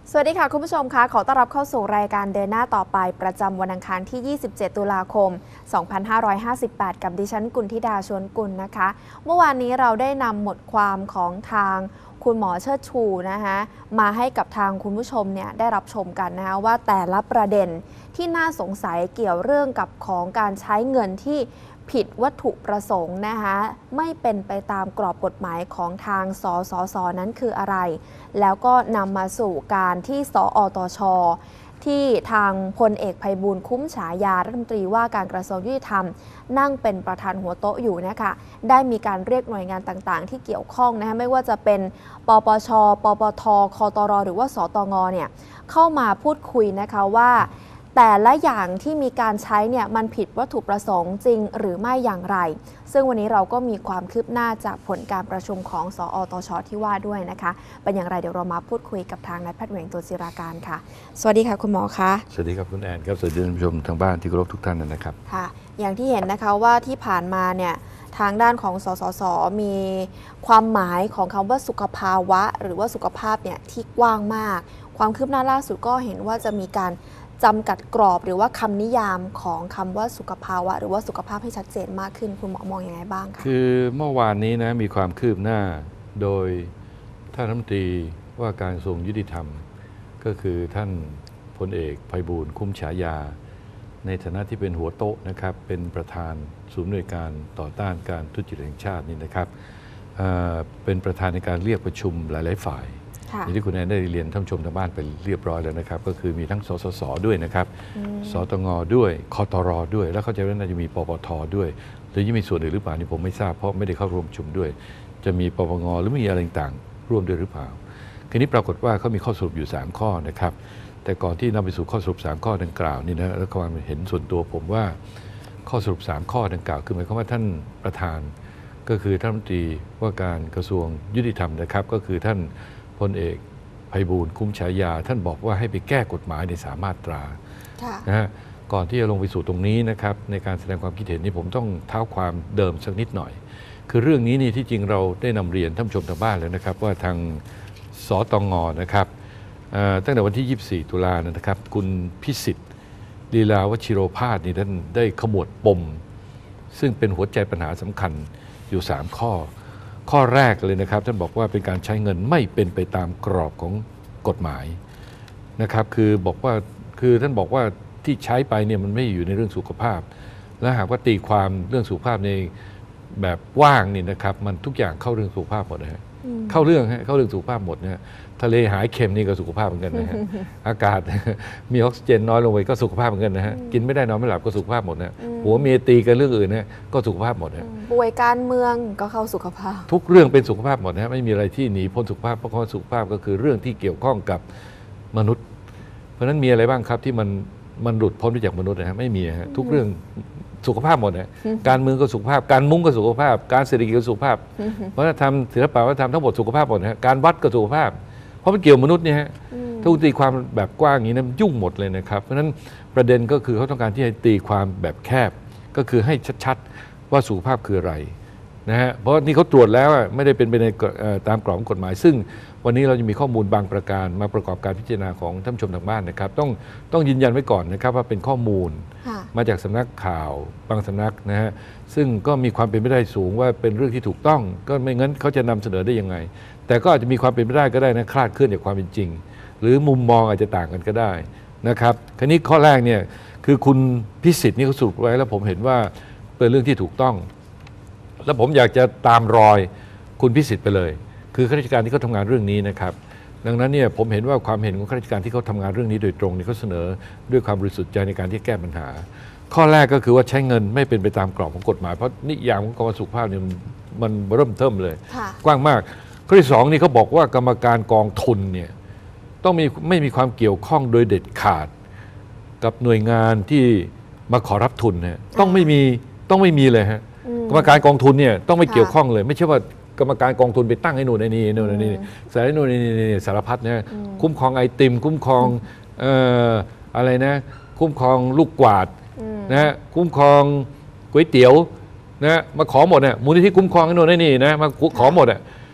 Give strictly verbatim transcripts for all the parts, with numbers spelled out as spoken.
สวัสดีค่ะคุณผู้ชมคะขอต้อนรับเข้าสู่รายการเดินหน้าต่อไปประจำวันอังคารที่ ยี่สิบเจ็ด ตุลาคม สองพันห้าร้อยห้าสิบแปด กับดิฉันกุลธิดาชวนกุลนะคะ เมื่อวานนี้เราได้นำบทความของทางคุณหมอเชิดชูนะคะมาให้กับทางคุณผู้ชมเนี่ยได้รับชมกันนะคะว่าแต่ละประเด็นที่น่าสงสัยเกี่ยวเรื่องกับของการใช้เงินที่ผิดวัตถุประสงค์นะคะไม่เป็นไปตามกรอบกฎหมายของทางสสสนั้นคืออะไรแล้วก็นำมาสู่การที่สอตช.ที่ทางพลเอกไพบูลย์คุ้มฉายารัฐมนตรีว่าการกระทรวงยุติธรรมนั่งเป็นประธานหัวโต๊ะอยู่นะคะได้มีการเรียกหน่วยงานต่างๆที่เกี่ยวข้องนะคะไม่ว่าจะเป็นปปช.ปปท.คตร.หรือว่าสตง.เนี่ยเข้ามาพูดคุยนะคะว่าแต่ละอย่างที่มีการใช้เนี่ยมันผิดวัตถุประสงค์จริงหรือไม่อย่างไรซึ่งวันนี้เราก็มีความคืบหน้าจากผลการประชุมของสอตช.ที่ว่าด้วยนะคะเป็นอย่างไรเดี๋ยวเรามาพูดคุยกับทางนายแพทย์เหวง ตัวศิราการค่ะสวัสดีค่ะคุณหมอคะสวัสดีครับคุณแอนครับสวัสดีท่านผู้ชมทางบ้านที่เคารพทุกท่านนะครับค่ะอย่างที่เห็นนะคะว่าที่ผ่านมาเนี่ยทางด้านของสสสมีความหมายของคำว่าสุขภาวะหรือว่าสุขภาพเนี่ยที่กว้างมากความคืบหน้าล่าสุดก็เห็นว่าจะมีการจำกัดกรอบหรือว่าคำนิยามของคำว่าสุขภาวะหรือว่าสุขภาพให้ชัดเจนมากขึ้นคุณหมอมองอย่างไรบ้างคะคือเมื่อวานนี้นะมีความคืบหน้าโดยท่านรัฐมนตรีว่าการกระทรวงยุติธรรมก็คือท่านพลเอกไพบูลย์คุ้มฉายาในฐานะที่เป็นหัวโต๊ะนะครับเป็นประธานศูนย์อำนวยการต่อต้านการทุจริตแห่งชาตินี่นะครับเอ่อเป็นประธานในการเรียกประชุมหลายๆฝ่ายอย่างที่คุณแอนได้เรียนท่านชมทางบ้านไปเรียบร้อยแล้วนะครับก็คือมีทั้งสสสด้วยนะครับสตงด้วยคตรด้วยแล้วเข้าใจว่าน่าจะมีปปทด้วยหรือยังมีส่วนอื่นหรือเปล่านี่ผมไม่ทราบเพราะไม่ได้เข้าร่วมประชุมด้วยจะมีปปงหรือมีอะไรต่างๆร่วมด้วยหรือเปล่าทีนี้ปรากฏว่าเขามีข้อสรุปอยู่สามข้อนะครับแต่ก่อนที่นำไปสู่ข้อสรุปสามข้อดังกล่าวนี่นะแล้วความเห็นส่วนตัวผมว่าข้อสรุปสามข้อดังกล่าวคือหมายความว่าท่านประธานก็คือท่านรัฐมนตรีว่าการกระทรวงยุติธรรมนะครับก็คือท่านพลเอกไพบูลย์คุ้มฉายาท่านบอกว่าให้ไปแก้กฎหมายในสามมาตรานะฮะก่อนที่จะลงไปสู่ตรงนี้นะครับในการแสดงความคิดเห็นนี้ผมต้องเท้าความเดิมสักนิดหน่อยคือเรื่องนี้นี่ที่จริงเราได้นำเรียนท่านผู้ชมทางบ้านแล้วนะครับว่าทางสตง.นะครับตั้งแต่วันที่ยี่สิบสี่ตุลานะครับคุณพิสิทธิ์ลีลาวชิโรภาสนี่ท่านได้ขมวดปมซึ่งเป็นหัวใจปัญหาสำคัญอยู่สามข้อข้อแรกเลยนะครับท่านบอกว่าเป็นการใช้เงินไม่เป็นไปตามกรอบของกฎหมายนะครับคือบอกว่าคือท่านบอกว่าที่ใช้ไปเนี่ยมันไม่อยู่ในเรื่องสุขภาพและหากว่าตีความเรื่องสุขภาพในแบบว่างนี่นะครับมันทุกอย่างเข้าเรื่องสุขภาพหมดนะฮะเข้าเรื่องฮะเข้าเรื่องสุขภาพหมดนะฮะทะเลหายเค็มนี่ก็สุขภาพเหมือนกันนะฮะอากาศมีออกซิเจนน้อยลงไปก็สุขภาพเหมือนกันนะฮะกินไม่ได้นอนไม่หลับก็สุขภาพหมดนะหัวเมียตีกันเรื่องอื่นนะก็สุขภาพหมดนะป่วยการเมืองก็เข้าสุขภาพทุกเรื่องเป็นสุขภาพหมดนะไม่มีอะไรที่หนีพ้นสุขภาพเพราะสุขภาพก็คือเรื่องที่เกี่ยวข้องกับมนุษย์เพราะฉะนั้นมีอะไรบ้างครับที่มันมันหลุดพ้นไปจากมนุษย์นะฮะไม่มีฮะทุกเรื่องสุขภาพหมดนะการเมืองก็สุขภาพการมุ้งก็สุขภาพการเศรษฐกิจก็สุขภาพวัฒนธรรมศิลปะวัฒนธรรมทั้งหมดสุขภาพหมดนะการวัดก็สุขภาพเพราะมันเกี่ยวมนุษย์เนี่ยฮะถ้าตีความแบบกว้างอย่างนี้นะยุ่งหมดเลยนะครับเพราะฉะนั้นประเด็นก็คือเขาต้องการที่จะตีความแบบแคบก็คือให้ชัดๆว่าสุขภาพคืออะไรนะฮะเพราะนี่เขาตรวจแล้วไม่ได้เป็นไปในตามกรอบกฎหมายซึ่งวันนี้เราจะมีข้อมูลบางประการมาประกอบการพิจารณาของท่านผู้ชมทางบ้านนะครับต้องต้องยืนยันไว้ก่อนนะครับว่าเป็นข้อมูลมาจากสำนักข่าวบางสำนักนะฮะซึ่งก็มีความเป็นไปได้สูงว่าเป็นเรื่องที่ถูกต้องก็ไม่งั้นเขาจะนำเสนอได้ยังไงแต่ก็อาจจะมีความเป็นไปได้ก็ได้นะคลาดเคลื่อนจากความเป็นจริงหรือมุมมองอาจจะต่างกันก็ได้นะครับคราวนี้ข้อแรกเนี่ยคือคุณพิสิทธิ์นี่เขาสรุปไว้แล้วผมเห็นว่าเป็นเรื่องที่ถูกต้องแล้วผมอยากจะตามรอยคุณพิสิทธิ์ไปเลยคือข้าราชการที่เขาทำงานเรื่องนี้นะครับดังนั้นเนี่ยผมเห็นว่าความเห็นของข้าราชการที่เขาทำงานเรื่องนี้โดยตรงนี่เขาเสนอด้วยความบริสุทธิ์ใจในการที่แก้ปัญหาข้อแรกก็คือว่าใช้เงินไม่เป็นไปตามกรอบของกฎหมายเพราะนิยามของกรมสุขภาพเนี่ยมันเริ่มเทิมเลยกว้างมากข้อที่สองนี่เขาบอกว่ากรรมการกองทุนเนี่ยต้องมีไม่มีความเกี่ยวข้องโดยเด็ดขาดกับหน่วยงานที่มาขอรับทุนเนี่ยต้องไม่มีต้องไม่มีเลยฮะกรรมการกองทุนเนี่ยต้องไม่เกี่ยวข้องเลยไม่ใช่ว่ากรรมการกองทุนไปตั้งให้นู่นให้นี่นู่นให้นี่สารนู่นนี่นี่สารพัดเนี่ยคุ้มครองไอติมคุ้มครองเอ่ออะไรนะคุ้มครองลูกกวาดนะคุ้มครองก๋วยเตี๋ยวนะมาขอหมดเนี่ยมูลนิธิคุ้มครองไอ้นู่นไอ้นี่นะมาขอหมดอ่ะ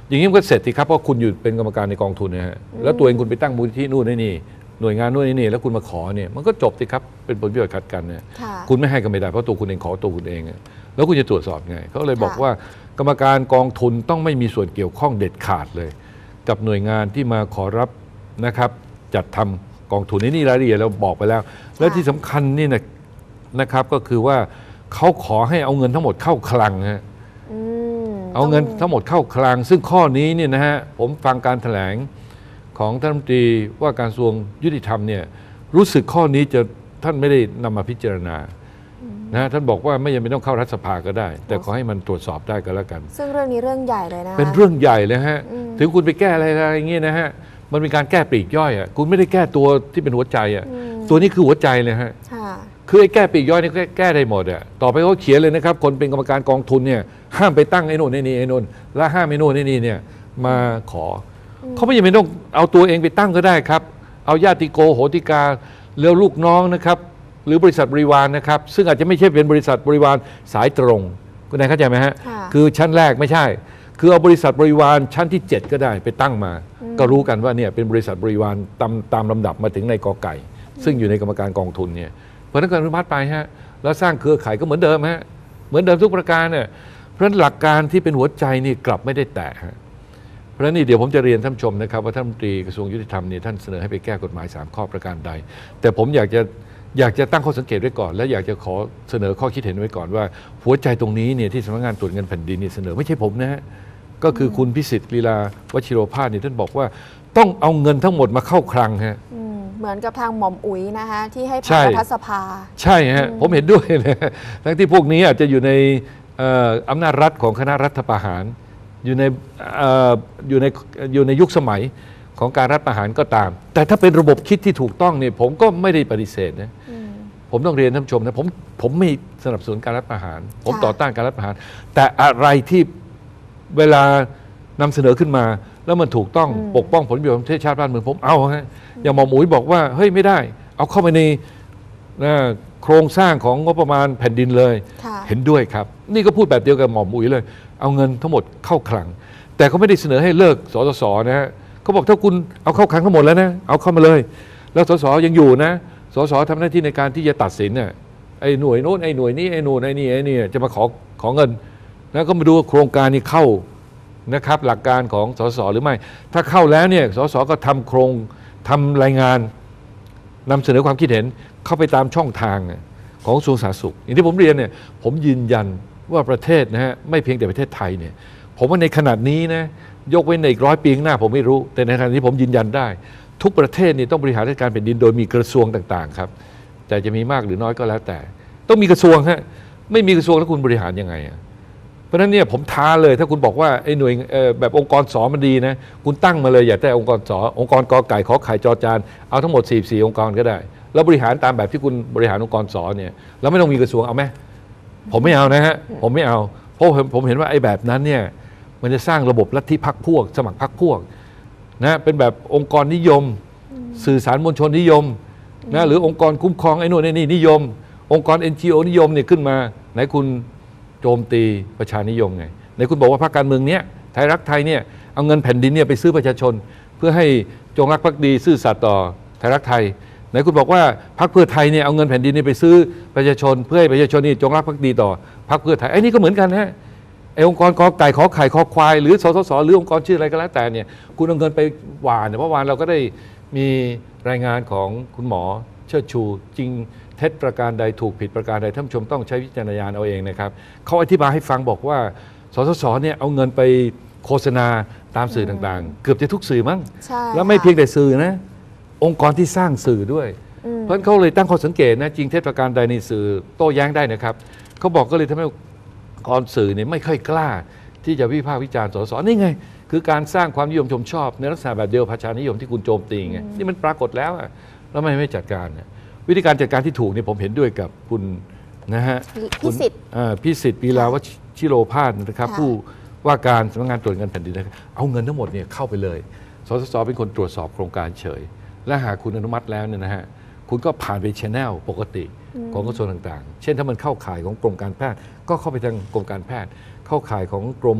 อย่างนี้มันก็เสร็จสิครับเพราะคุณอยู่เป็นกรรมการในกองทุนนะฮะแล้วตัวเองคุณไปตั้งมูลที่นู่นนี่หน่วยงานนู่นนี่แล้วคุณมาขอเนี่ยมันก็จบสิครับเป็นผลประโยชน์ขัดกันเนี่ยคุณไม่ให้ก็ไม่ได้เพราะตัวคุณเองขอตัวคุณเองแล้วคุณจะตรวจสอบไงเขาเลยบอกว่ากรรมการกองทุนต้องไม่มีส่วนเกี่ยวข้องเด็ดขาดเลยกับหน่วยงานที่มาขอรับนะครับจัดทำกองทุนนี่รายละเอียดเราบอกไปแล้วและที่สำคัญนี่นะนะครับก็คือว่าเขาขอให้เอาเงินทั้งหมดเข้าคลังฮะเอาเงินทั้งหมดเข้าคลังซึ่งข้อนี้เนี่ยนะฮะผมฟังการแถลงของท่านรัฐมนตรีว่าการกระทรวงยุติธรรมเนี่ยรู้สึกข้อนี้จะท่านไม่ได้นำมาพิจารณานะท่านบอกว่าไม่จำเป็นต้องเข้ารัฐสภาก็ได้แต่ขอให้มันตรวจสอบได้ก็แล้วกันซึ่งเรื่องนี้เรื่องใหญ่เลยนะเป็นเรื่องใหญ่เลยฮะถึงคุณไปแก้อะไรอะไรอย่างเงี้ยนะฮะมันเป็นการแก้ปลีกย่อยอ่ะคุณไม่ได้แก้ตัวที่เป็นหัวใจอ่ะตัวนี้คือหัวใจเลยฮะคือไอ้แก้ปลีกย่อยนี่แก้ได้หมดอ่ะต่อไปเขาเขียนเลยนะครับคนเป็นกรรมการกองทุนเนี่ยห้ามไปตั้งไอ้โน่นไอ้นี่ไอ้โน่นและห้ามไอ้โน่นไอ้นี่เนี่ยมาขอเขาไม่จำเป็นต้องเอาตัวเองไปตั้งก็ได้ครับเอาญาติโกโหติกาแล้วลูกน้องนะครับหรือบริษัทบริวารนะครับซึ่งอาจจะไม่ใช่เป็นบริษัทบริวารสายตรงคุณนายเข้าใจไหมฮะคือชั้นแรกไม่ใช่คือเอาบริษัทบริวารชั้นที่เจ็ดก็ได้ไปตั้งมาก็รู้กันว่าเนี่ยเป็นบริษัทบริวารตามตามลำดับมาถึงในกอไก่ซึ่งอยู่ในกรรมการกองทุนเนี่ยเพราะนั้นการอนุมัติไปฮะแล้วสร้างเครือข่ายก็เหมือนเดิมฮะเหมือนเดิมทุกประการเนี่ยเพราะฉะนั้นหลักการที่เป็นหัวใจนี่กลับไม่ได้แตะฮะเพราะฉะนั้นนี่เดี๋ยวผมจะเรียนท่านผู้ชมนะครับว่าท่านรัฐมนตรีกระทรวงยุติธรรมเนี่ยท่านเสนอให้ไปแก้กฎหมายสามข้อประการใดแต่ผมอยากจะอยากจะตั้งข้อสังเกตไว้ก่อนและอยากจะขอเสนอข้อคิดเห็นไว้ก่อนว่าหัวใจตรงนี้เนี่ยที่สำนักงานตรวจเงินแผ่นดินเนี่ยเสนอไม่ใช่ผมนะฮะก็คือคุณพิสิทธิ์ลีลาวชิโรภาสเนี่ยท่านบอกว่าต้องเอาเงินทั้งหมดมาเข้าคลังฮะเหมือนกับทางหม่อมอุ๋ยนะคะที่ให้ผ่านรัฐสภาใช่ฮะผมเห็นด้วยนะทั้งที่พวกนี้อาจจะอยู่ในอำนาจรัฐของคณะรัฐประหารอยู่ในอยู่ในอยู่ในยุคสมัยของการรัฐประหารก็ตามแต่ถ้าเป็นระบบคิดที่ถูกต้องเนี่ยผมก็ไม่ได้ปฏิเสธนะผมต้องเรียนท่านผู้ชมนะผมผมไม่สนับสนุนการรัฐประหารผมต่อต้านการรัฐประหารแต่อะไรที่เวลานำเสนอขึ้นมาแล้วมันถูกต้องปกป้องผลประโยชน์ของประเทศชาติบ้านเมืองผมเอาฮะอย่างหมอหมุยบอกว่าเฮ้ยไม่ได้เอาเข้าไปในโครงสร้างของงบประมาณแผ่นดินเลยเห็นด้วยครับนี่ก็พูดแบบเดียวกับหมอหมุยเลยเอาเงินทั้งหมดเข้าคลังแต่เขาไม่ได้เสนอให้เลิกสสสนะฮะเขาบอกถ้าคุณเอาเข้าคลังทั้งหมดแล้วนะเอาเข้ามาเลยแล้วสสยังอยู่นะสสทำหน้าที่ในการที่จะตัดสินเนี่ยไอ้หน่วยโน้นไอ้หน่วยนี้ไอ้หน่วยไอ้นี่ไอ้นี่จะมาขอขอเงินแล้วก็มาดูโครงการนี้เข้านะครับหลักการของสสหรือไม่ถ้าเข้าแล้วเนี่ยสสก็ทำโครงทำรายงานนำเสนอความคิดเห็นเข้าไปตามช่องทางของกระทรวงสาธารณสุขอย่างที่ผมเรียนเนี่ยผมยืนยันว่าประเทศนะฮะไม่เพียงแต่ประเทศไทยเนี่ยผมว่าในขนาดนี้นะยกเว้นในอีกร้อยปีข้างหน้าผมไม่รู้แต่ในขณะนี้ผมยืนยันได้ทุกประเทศนี่ต้องบริหารราชการแผ่นดินโดยมีกระทรวงต่างๆครับแต่จะมีมากหรือน้อยก็แล้วแต่ต้องมีกระทรวงฮะไม่มีกระทรวงแล้วคุณบริหารยังไงอ่ะเพราะฉะนั้นเนี่ยผมท้าเลยถ้าคุณบอกว่าไอ้หน่วยแบบองค์กรสอมันดีนะคุณตั้งมาเลยอย่าแต่องค์กรสอองค์กรกอไก่ขอไข่จอจานเอาทั้งหมดสี่สิบสี่องค์กรก็ได้แล้วบริหารตามแบบที่คุณบริหารองค์กรสอเนี่ยแล้วไม่ต้องมีกระทรวงเอาไหมผมไม่เอานะฮะผมไม่เอาเพราะผมเห็นว่าไอ้แบบนั้นเนี่ยมันจะสร้างระบบลัทธิพรรคพวกสมัครพรรคพวกนะเป็นแบบองค์กรนิยมสื่อสารมวลชนนิยมนะหรือองค์กรคุ้มครองไอ้นู่นไอ้นี่นิยมองค์กร เอ็น จี โอ นิยมเนี่ยขึ้นมาไหนคุณโจมตีประชานิยมไงไหนคุณบอกว่าพรรคการเมืองเนี้ยไทยรักไทยเนี่ยเอาเงินแผ่นดินเนี่ยไปซื้อประชาชนเพื่อให้จงรักภักดีซื่อสัตย์ต่อไทยรักไทยไหนคุณบอกว่าพรรคเพื่อไทยเนี่ยเอาเงินแผ่นดินเนี่ยไปซื้อประชาชนเพื่อให้ประชาชนนี่จงรักภักดีต่อพรรคเพื่อไทยไอ้นี่ก็เหมือนกันฮะไอ้องค์กรกอไก่ขอไข่ขอควายหรือสสสหรือองค์กรชื่ออะไรก็แล้วแต่เนี่ยคุณเอาเงินไปหวานเนี่ยเมื่อวานเราก็ได้มีรายงานของคุณหมอเชิดชูจริงเท็จประการใดถูกผิดประการใดท่านผู้ชมต้องใช้วิจารณญาณเอาเองนะครับเขาอธิบายให้ฟังบอกว่าสสสเนี่ยเอาเงินไปโฆษณาตามสื่อต่างๆเกือบจะทุกสื่อมั้งแล้วไม่เพียงแต่สื่อนะองค์กรที่สร้างสื่อด้วยเพราะฉะนั้นเขาเลยตั้งข้อสังเกตนะจริงเท็จประการใดในสื่อโต้แย้งได้นะครับเขาบอกก็เลยทำให้องค์กรสื่อเนี่ยไม่ค่อยกล้าที่จะวิพากษ์วิจารณ์สสนี่ไงคือการสร้างความนิยมชมชอบในลักษณะแบบเดียวประชานิยมที่คุณโจมตีไงนี่มันปรากฏแล้วอะแล้วไม่ไม่จัดการเนี่ยวิธีการจัดการที่ถูกเนี่ยผมเห็นด้วยกับคุณนะฮะพิสิทธิ์พิสิทธิ์ปีลาวชิโรภาสนะครับผู้ว่าการสำนักงานตรวจเงินแผ่นดินนะครับเอาเงินทั้งหมดเนี่ยเข้าไปเลยสสสเป็นคนตรวจสอบโครงการเฉยและหากคุณอนุมัติแล้วเนี่ยนะฮะคุณก็ผ่านไป channel ปกติของกระทรวงต่างๆเช่นถ้ามันเข้าข่ายของกรมการแพทย์ก็เข้าไปทางกรมการแพทย์เข้าข่ายของกรม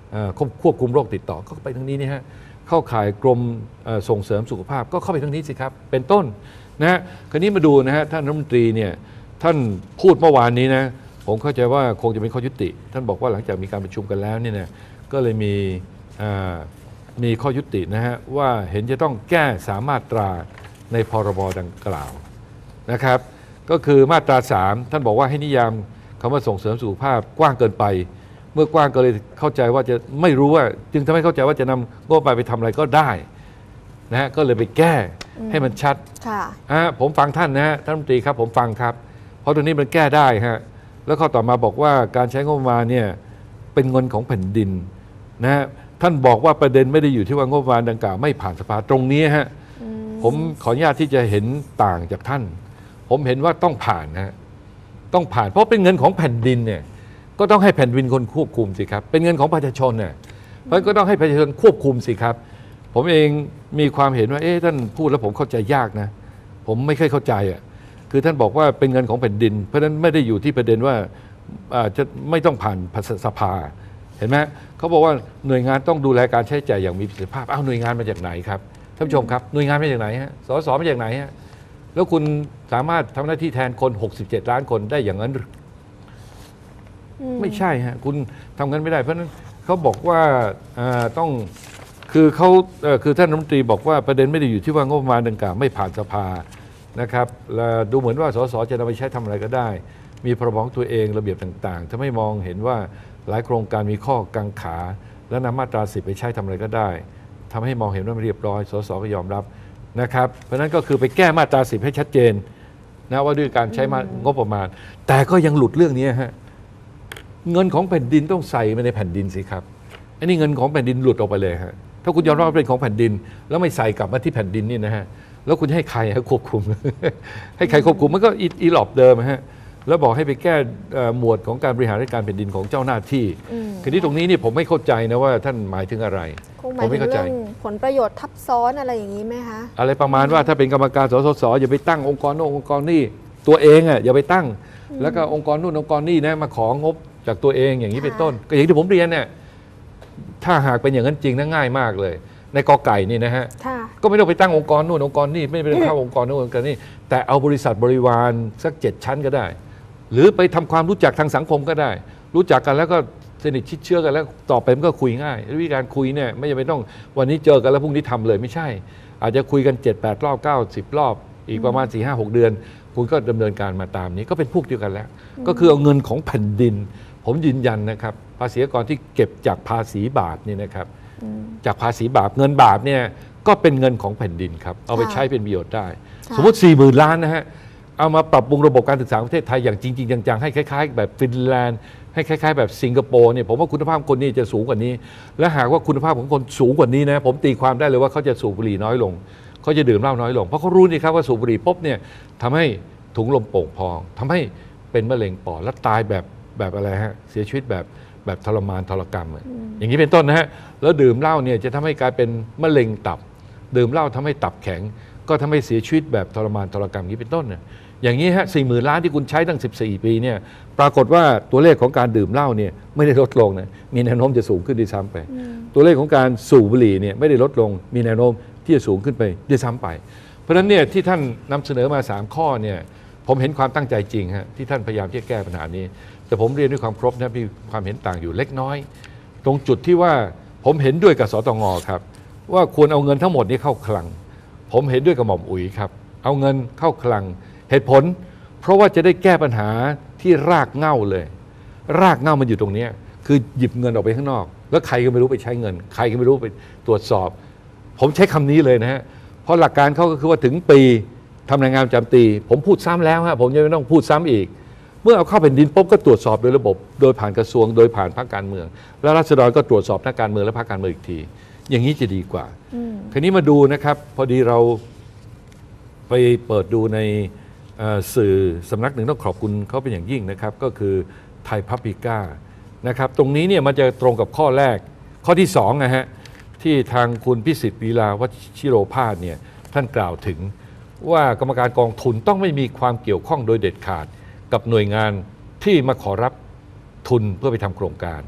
ควบคุมโรคติดต่อก็ไปทางนี้นี่ฮะเข้าข่ายกรมส่งเสริมสุขภาพก็เข้าไปทางนี้สิครับเป็นต้นนะฮะคราวนี้มาดูนะฮะท่านรัฐมนตรีเนี่ยท่านพูดเมื่อวานนี้นะผมเข้าใจว่าคงจะเป็นข้อยุติท่านบอกว่าหลังจากมีการประชุมกันแล้วเนี่ยนะก็เลยมีมีข้อยุตินะฮะว่าเห็นจะต้องแก้สามมาตราในพรบดังกล่าวนะครับก็คือมาตราสามท่านบอกว่าให้นิยามคำว่าส่งเสริมสุขภาพกว้างเกินไปเมื่อกว้างก็เลยเข้าใจว่าจะไม่รู้ว่าจึงทำให้เข้าใจว่าจะนำงบประมาณไปทำอะไรก็ได้นะฮะก็เลยไปแก้ให้มันชัดค่ะผมฟังท่านนะฮะท่านรัฐมนตรีครับผมฟังครับเพราะตรงนี้มันแก้ได้ฮะแล้วข้อต่อมาบอกว่าการใช้งบประมาณเนี่ยเป็นเงินของแผ่นดินนะฮะท่านบอกว่าประเด็นไม่ได้อยู่ที่ว่างบประมาณดังกล่าวไม่ผ่านสภาตรงนี้ฮะผมขออนุญาตที่จะเห็นต่างจากท่านผมเห็นว่าต้องผ่านนะต้องผ่านเพราะเป็นเงินของแผ่นดินเนี่ยก็ต้องให้แผ่นดินคนควบคุมสิครับเป็นเงินของประชาชนเนี่ยเพราะก็ต้องให้ประชาชนควบคุมสิครับผมเองมีความเห็นว่าเอ๊ะท่านพูดแล้วผมเข้าใจยากนะผมไม่เคยเข้าใจอ่ะคือท่านบอกว่าเป็นเงินของแผ่นดินเพราะฉะนั้นไม่ได้อยู่ที่ประเด็นว่าจะไม่ต้องผ่านสภาเห็นไหมเขาบอกว่าหน่วยงานต้องดูแลการใช้จ่ายอย่างมีประสิทธิภาพอ้าวหน่วยงานมาจากไหนครับท่านผู้ชมครับหน่วยงานมาจากไหนฮะสสมาจากไหนฮะแล้วคุณสามารถทำหน้าที่แทนคนหกสิบเจ็ดล้านคนได้อย่างนั้นหรือไม่ใช่ฮะคุณทำกันไม่ได้เพราะฉะนั้นเขาบอกว่าต้องคือเขาคือท่านรัฐมนตรีบอกว่าประเด็นไม่ได้อยู่ที่ว่างบประมาณดังกล่าวไม่ผ่านสภานะครับและดูเหมือนว่าสสจะนำไปใช้ทำอะไรก็ได้มีพรบของตัวเองระเบียบต่างๆถ้าไม่มองเห็นว่าหลายโครงการมีข้อกังขาและนำมาตราสิบไปใช้ทำอะไรก็ได้ทำให้มองเห็นว่ามันเรียบร้อยสสก็ยอมรับนะครับเพราะนั้นก็คือไปแก้มาตราสิบให้ชัดเจนนะว่าด้วยการใช้งบประมาณแต่ก็ยังหลุดเรื่องนี้ฮะเงินของแผ่นดินต้องใส่ไปในแผ่นดินสิครับอันนี้เงินของแผ่นดินหลุดออกไปเลยฮะถ้าคุณยอมรับว่าเป็นของแผ่นดินแล้วไม่ใส่กลับมาที่แผ่นดินนี่นะฮะแล้วคุณให้ใครควบคุม ให้ใครควบคุมมันก็อีหลอบเดิมฮะแล้วบอกให้ไปแก้หมวดของการบริหารราชการแผ่นดินของเจ้าหน้าที่ทีนี้ตรงนี้นี่ผมไม่เข้าใจนะว่าท่านหมายถึงอะไรผมไม่เข้าใจผลประโยชน์ทับซ้อนอะไรอย่างนี้ไหมคะอะไรประมาณว่าถ้าเป็นกรรมการสสสอย่าไปตั้งองค์กรโน้นองค์กรนี่ตัวเองอ่ะอย่าไปตั้งแล้วก็องค์กรนู่นองค์กรนี่นะมาของบจากตัวเองอย่างนี้เป็นต้นก็อย่างที่ผมเรียนเนี่ยถ้าหากเป็นอย่างนั้นจริงนะง่ายมากเลยในกอไก่นี่นะฮะก็ไม่ต้องไปตั้งองค์กรนู่นองค์กรนี่ไม่ไปเข้าองค์กรนู่นองค์กรนี่แต่เอาบริษัทบริวารสักเจ็ดชั้นก็ได้หรือไปทำความรู้จักทางสังคมก็ได้รู้จักกันแล้วก็สนิทชิดเชื้อกันแล้วต่อไปมันก็คุยง่ายวิธีการคุยเนี่ยไม่จำเป็นต้องวันนี้เจอกันแล้วพรุ่งนี้ทำเลยไม่ใช่อาจจะคุยกันเจ็ดแปดรอบเก้าสิบรอบอีกประมาณสี่ห้าหกเดือนคุณก็ดำเนินการมาตามนี้ก็เป็นพวกเดียวกันแล้วก็คือเอาเงินของแผ่นดินผมยืนยันนะครับภาษีอากรที่เก็บจากภาษีบาปนี่นะครับจากภาษีบาปเงินบาปเนี่ยก็เป็นเงินของแผ่นดินครับเอาไปใช้เป็นประโยชน์ได้สมมติ สี่หมื่น ล้านนะฮะเอามาปรับปรุงระบบการศึกษาประเทศไทยอย่างจริงๆจังๆให้คล้ายๆแบบฟินแลนด์ให้คล้ายๆแบบสิงคโปร์เนี่ยผมว่าคุณภาพคนนี้จะสูงกว่านี้และหากว่าคุณภาพของคนสูงกว่านี้นะผมตีความได้เลยว่าเขาจะสูบบุหรี่น้อยลงเขาจะดื่มเหล้าน้อยลงเพราะเขารู้นี่ครับว่าสูบบุหรี่ปุ๊บเนี่ยทำให้ถุงลมโป่งพองทำให้เป็นมะเร็งปอดและตายแบบแบบอะไรฮะเสียชีวิตแบบแบบทรมานทรกรรมอย่างนี้เป็นต้นนะฮะแล้วดื่มเหล้าเนี่ยจะทำให้กลายเป็นมะเร็งตับดื่มเหล้าทำให้ตับแข็งก็ทำให้เสียชีวิตแบบทรมานทรกรรมนี้เป็นต้นเนี่ยอย่างนี้ฮะสี่หมื่นล้านที่คุณใช้ตั้งสิบสี่ปีเนี่ยปรากฏว่าตัวเลขของการดื่มเหล้าเนี่ยไม่ได้ลดลงนะมีแนวโน้มจะสูงขึ้นด้วยซ้ำไปตัวเลขของการสูบบุหรี่เนี่ยไม่ได้ลดลงมีแนวโน้มที่จะสูงขึ้นไปด้วยซ้ำไปเพราะฉะนั้นเนี่ยที่ท่านนำเสนอมาสามข้อเนี่ยผมเห็นความตั้งใจจริงฮะที่ท่านพยายามที่จะแก้ปัญหานี้แต่ผมเรียนด้วยความครบนะมีความเห็นต่างอยู่เล็กน้อยตรงจุดที่ว่าผมเห็นด้วยกับสตงครับว่าควรเอาเงินทั้งหมดนี้เข้าคลังผมเห็นด้วยกับหม่อมอุ๋ยครับเอาเงินเข้าคลังเหตุผลเพราะว่าจะได้แก้ปัญหาที่รากเหง้าเลยรากเหง้ามันอยู่ตรงนี้คือหยิบเงินออกไปข้างนอกแล้วใครก็ไม่รู้ไปใช้เงินใครก็ไม่รู้ไปตรวจสอบผมใช้คำนี้เลยนะฮะเพราะหลักการเขาก็คือว่าถึงปีทำรายงานประจำปีผมพูดซ้ำแล้วฮะผมยังไม่ต้องพูดซ้ำอีกเมื่อเอาเข้าแผ่นดินปุ๊บก็ตรวจสอบโดยระบบโดยผ่านกระทรวงโดยผ่านพรรคการเมืองแล้วราษฎรก็ตรวจสอบนักการเมืองและพรรคการเมืองอีกทีอย่างนี้จะดีกว่าคราวนี้มาดูนะครับพอดีเราไปเปิดดูในสื่อสำนักหนึ่งต้องขอบคุณเขาเป็นอย่างยิ่งนะครับก็คือไทยพับลิก้านะครับตรงนี้เนี่ยมันจะตรงกับข้อแรกข้อที่สองนะฮะที่ทางคุณพิสิทธิ์ลีลาวชิโรภาสเนี่ยท่านกล่าวถึงว่ากรรมการกองทุนต้องไม่มีความเกี่ยวข้องโดยเด็ดขาดกับหน่วยงานที่มาขอรับทุนเพื่อไปทำโครงการ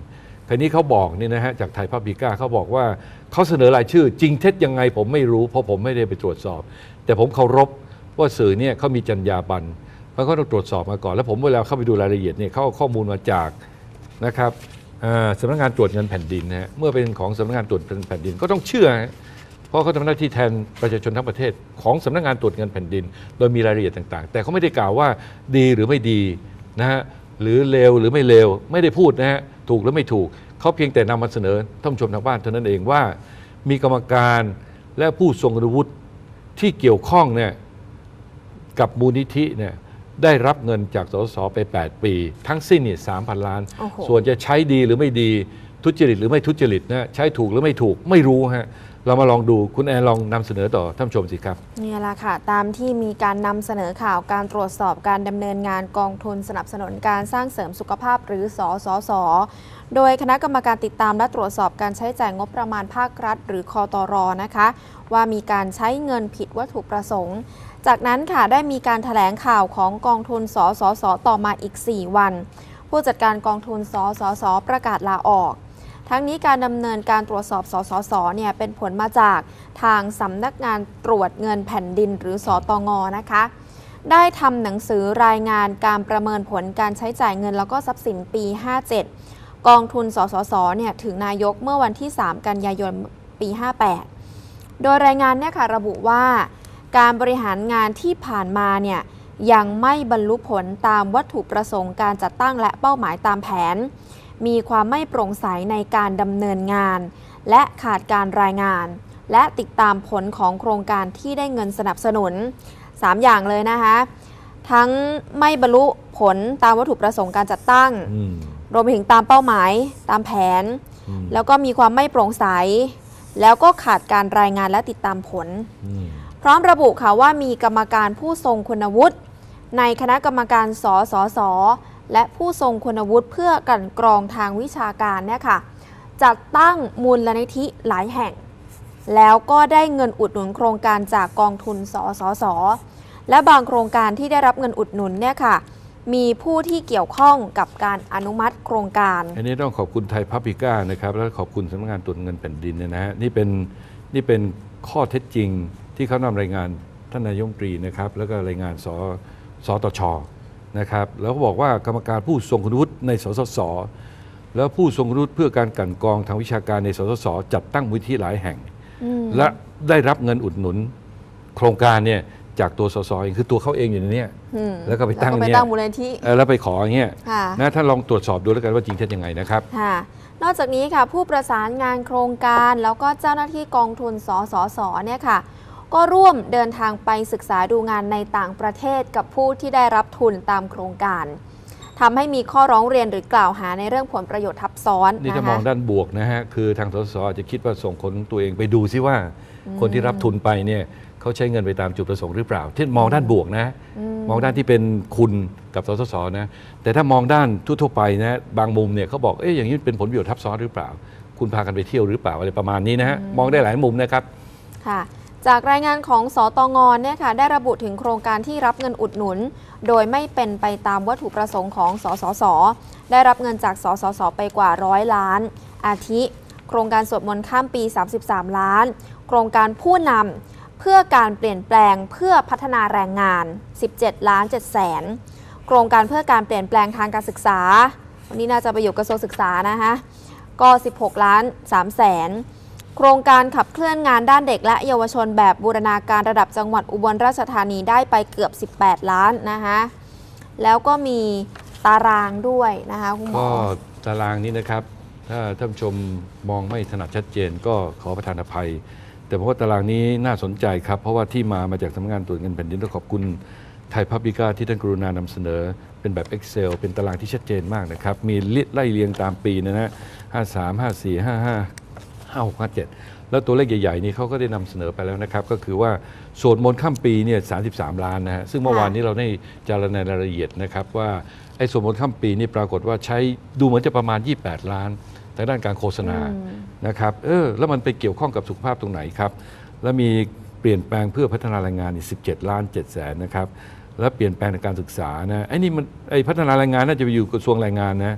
คราวนี้เขาบอกนี่นะฮะจากไทยพับลิก้าเขาบอกว่าเขาเสนอรายชื่อจริงเท็จยังไงผมไม่รู้เพราะผมไม่ได้ไปตรวจสอบ แต่ผมเคารพว่าสื่อเนี่ยเขามีจรรยาบรรณเพราะเขาต้องตรวจสอบมาก่อนแล้วผมเวลาเข้าไปดูรายละเอียดเนี่ยเขาเอาข้อมูลมาจากนะครับสำนักงานตรวจเงินแผ่นดินนะฮะเมื่อเป็นของสำนักงานตรวจเงินแผ่นดินก็ต้องเชื่อเพราะเขาทำหน้าที่แทนประชาชนทั้งประเทศของสำนักงานตรวจเงินแผ่นดินโดยมีรายละเอียดต่างๆแต่เขาไม่ได้กล่าวว่าดีหรือไม่ดีนะฮะหรือเลวหรือไม่เลวไม่ได้พูดนะฮะถูกหรือไม่ถูกเขาเพียงแต่นำมาเสนอท่านผู้ชมทางบ้านเท่านั้นเองว่ามีกรรมการและผู้ทรงคุณวุฒิที่เกี่ยวข้องเนี่ยกับมูลนิธิเนี่ยได้รับเงินจากสสไปแปดปีทั้งสิ้นนี่สามพันล้านส่วนจะใช้ดีหรือไม่ดีทุจริตหรือไม่ทุจริตนะใช้ถูกหรือไม่ถูกไม่รู้ฮะเรามาลองดูคุณแอนลองนำเสนอต่อท่านผู้ชมสิครับนี่แหละค่ะตามที่มีการนำเสนอข่าวการตรวจสอบการดำเนินงานกองทุนสนับสนุนการสร้างเสริมสุขภาพหรือสสส.โดยคณะกรรมการติดตามและตรวจสอบการใช้จ่ายงบประมาณภาครัฐหรือคตร.นะคะว่ามีการใช้เงินผิดวัตถุประสงค์จากนั้นค่ะได้มีการแถลงข่าวของกองทุนสสส.ต่อมาอีกสี่วันผู้จัดการกองทุนสสส.ประกาศลาออกทั้งนี้การดำเนินการตรวจสอบสสส.เนี่ยเป็นผลมาจากทางสำนักงานตรวจเงินแผ่นดินหรือสตง.นะคะได้ทำหนังสือรายงานการประเมินผลการใช้จ่ายเงินแล้วก็ทรัพย์สินปีห้าเจ็ดกองทุนสสส.เนี่ยถึงนายกเมื่อวันที่สามกันยายนปีห้าแปดโดยรายงานเนี่ยค่ะระบุว่าการบริหารงานที่ผ่านมาเนี่ยยังไม่บรรลุผลตามวัตถุประสงค์การจัดตั้งและเป้าหมายตามแผนมีความไม่โปร่งใสในการดำเนินงานและขาดการรายงานและติดตามผลของโครงการที่ได้เงินสนับสนุนสามอย่างเลยนะคะทั้งไม่บรรลุผลตามวัตถุประสงค์การจัดตั้งรวมไปถึงตามเป้าหมายตามแผนแล้วก็มีความไม่โปร่งใสแล้วก็ขาดการรายงานและติดตามผลพร้อมระบุค่ะว่ามีกรรมการผู้ทรงคุณวุฒิในคณะกรรมการสสส.และผู้ทรงคุณวุฒิเพื่อกลั่นกรองทางวิชาการเนี่ยค่ะจัดตั้งมูลนิธิหลายแห่งแล้วก็ได้เงินอุดหนุนโครงการจากกองทุนสสส.และบางโครงการที่ได้รับเงินอุดหนุนเนี่ยค่ะมีผู้ที่เกี่ยวข้องกับการอนุมัติโครงการอันนี้ต้องขอบคุณไทยพับลิก้านะครับและขอบคุณสำนักงานตรวจเงินแผ่นดินนะฮะนี่เป็นนี่เป็นข้อเท็จจริงที่เขานำรายงานท่านนายกรัฐมนตรีนะครับแล้วก็รายงานสสตช.นะครับแล้วก็บอกว่ากรรมการผู้ทรงคุณวุฒิในสสส.แล้วผู้ทรงคุณวุฒิเพื่อการกลั่นกรองทางวิชาการในสสส.จัดตั้งมูลนิธิหลายแห่งและได้รับเงินอุดหนุนโครงการเนี่ยจากตัวสสเองคือตัวเขาเองอยู่ในนี้แล้วก็ไปตั้งเนี่ยมูลนิธิแล้วไปขออย่างเงี้ยนะถ้าลองตรวจสอบดูแล้วกันว่าจริงเท็จยังไงนะครับนอกจากนี้ค่ะผู้ประสานงานโครงการแล้วก็เจ้าหน้าที่กองทุนสสส.เนี่ยค่ะก็ร่วมเดินทางไปศึกษาดูงานในต่างประเทศกับผู้ที่ได้รับทุนตามโครงการทำให้มีข้อร้องเรียนหรือกล่าวหาในเรื่องผลประโยชน์ทับซ้อนนี่จะมองด้านบวกนะฮะคือทางสสอาจจะคิดว่าส่งคนตัวเองไปดูซิว่าคนที่รับทุนไปเนี่ยเขาใช้เงินไปตามจุดประสงค์หรือเปล่าที่มองด้านบวกนะมองด้านที่เป็นคุณกับสสสนะแต่ถ้ามองด้านทั่วไปนะบางมุมเนี่ยเขาบอกเอ๊ะอย่างนี้เป็นผลประโยชน์ทับซ้อนหรือเปล่าคุณพากันไปเที่ยวหรือเปล่าอะไรประมาณนี้นะฮะมองได้หลายมุมนะครับค่ะจากรายงานของสตง.เนี่ยค่ะได้ระบุถึงโครงการที่รับเงินอุดหนุนโดยไม่เป็นไปตามวัตถุประสงค์ของสสส.ได้รับเงินจากสสส.ไปกว่าร้อยล้านอาทิโครงการสวดมนต์ข้ามปีสามสิบสามล้านโครงการผู้นำเพื่อการเปลี่ยนแปลงเพื่อพัฒนาแรงงานสิบเจ็ดล้านเจ็ดแสนโครงการเพื่อการเปลี่ยนแปลงทางการศึกษาวันนี้น่าจะไปอยู่กระทรวงศึกษานะคะก็สิบหกล้านสามแสนโครงการขับเคลื่อนงานด้านเด็กและเยาวชนแบบบูรณาการระดับจังหวัดอุบลราชธานีได้ไปเกือบสิบแปดล้านนะคะแล้วก็มีตารางด้วยนะคะคุณหมอก็ตารางนี้นะครับถ้าท่านผู้ชมมองไม่ถนัดชัดเจนก็ขอประทานอภัยแต่เพราะว่าตารางนี้น่าสนใจครับเพราะว่าที่มามาจากสำนักงานตรวจเงินแผ่นดินต้องขอบคุณไทยพับลิก้าที่ท่านกรุณานำเสนอเป็นแบบ Excel เป็นตารางที่ชัดเจนมากนะครับมีไล่เรียงตามปีนะฮะห้าสาม ห้าสี่ ห้าห้า ห้าหก ห้าเจ็ดแล้วตัวเลขใหญ่ๆนี่เขาก็ได้นำเสนอไปแล้วนะครับก็คือว่าสวดมนต์ข้ามปีเนี่ยสามสิบสามล้านนะฮะซึ่งเมื่อวานนี้เราได้จารณารายละเอียดนะครับว่าไอ้สวดมนต์ข้ามปีนี่ปรากฏว่าใช้ดูเหมือนจะประมาณยี่สิบแปดล้านทางด้านการโฆษณานะครับเออแล้วมันไปเกี่ยวข้องกับสุขภาพตรงไหนครับแล้วมีเปลี่ยนแปลงเพื่อพัฒนาแรงงานอีกสิบเจ็ดล้านเจ็ดแสนนะครับแล้วเปลี่ยนแปลงในการศึกษานะไอ้นี่มันไอ้พัฒนาแรงงานน่าจะไปอยู่กระทรวงแรงงานนะ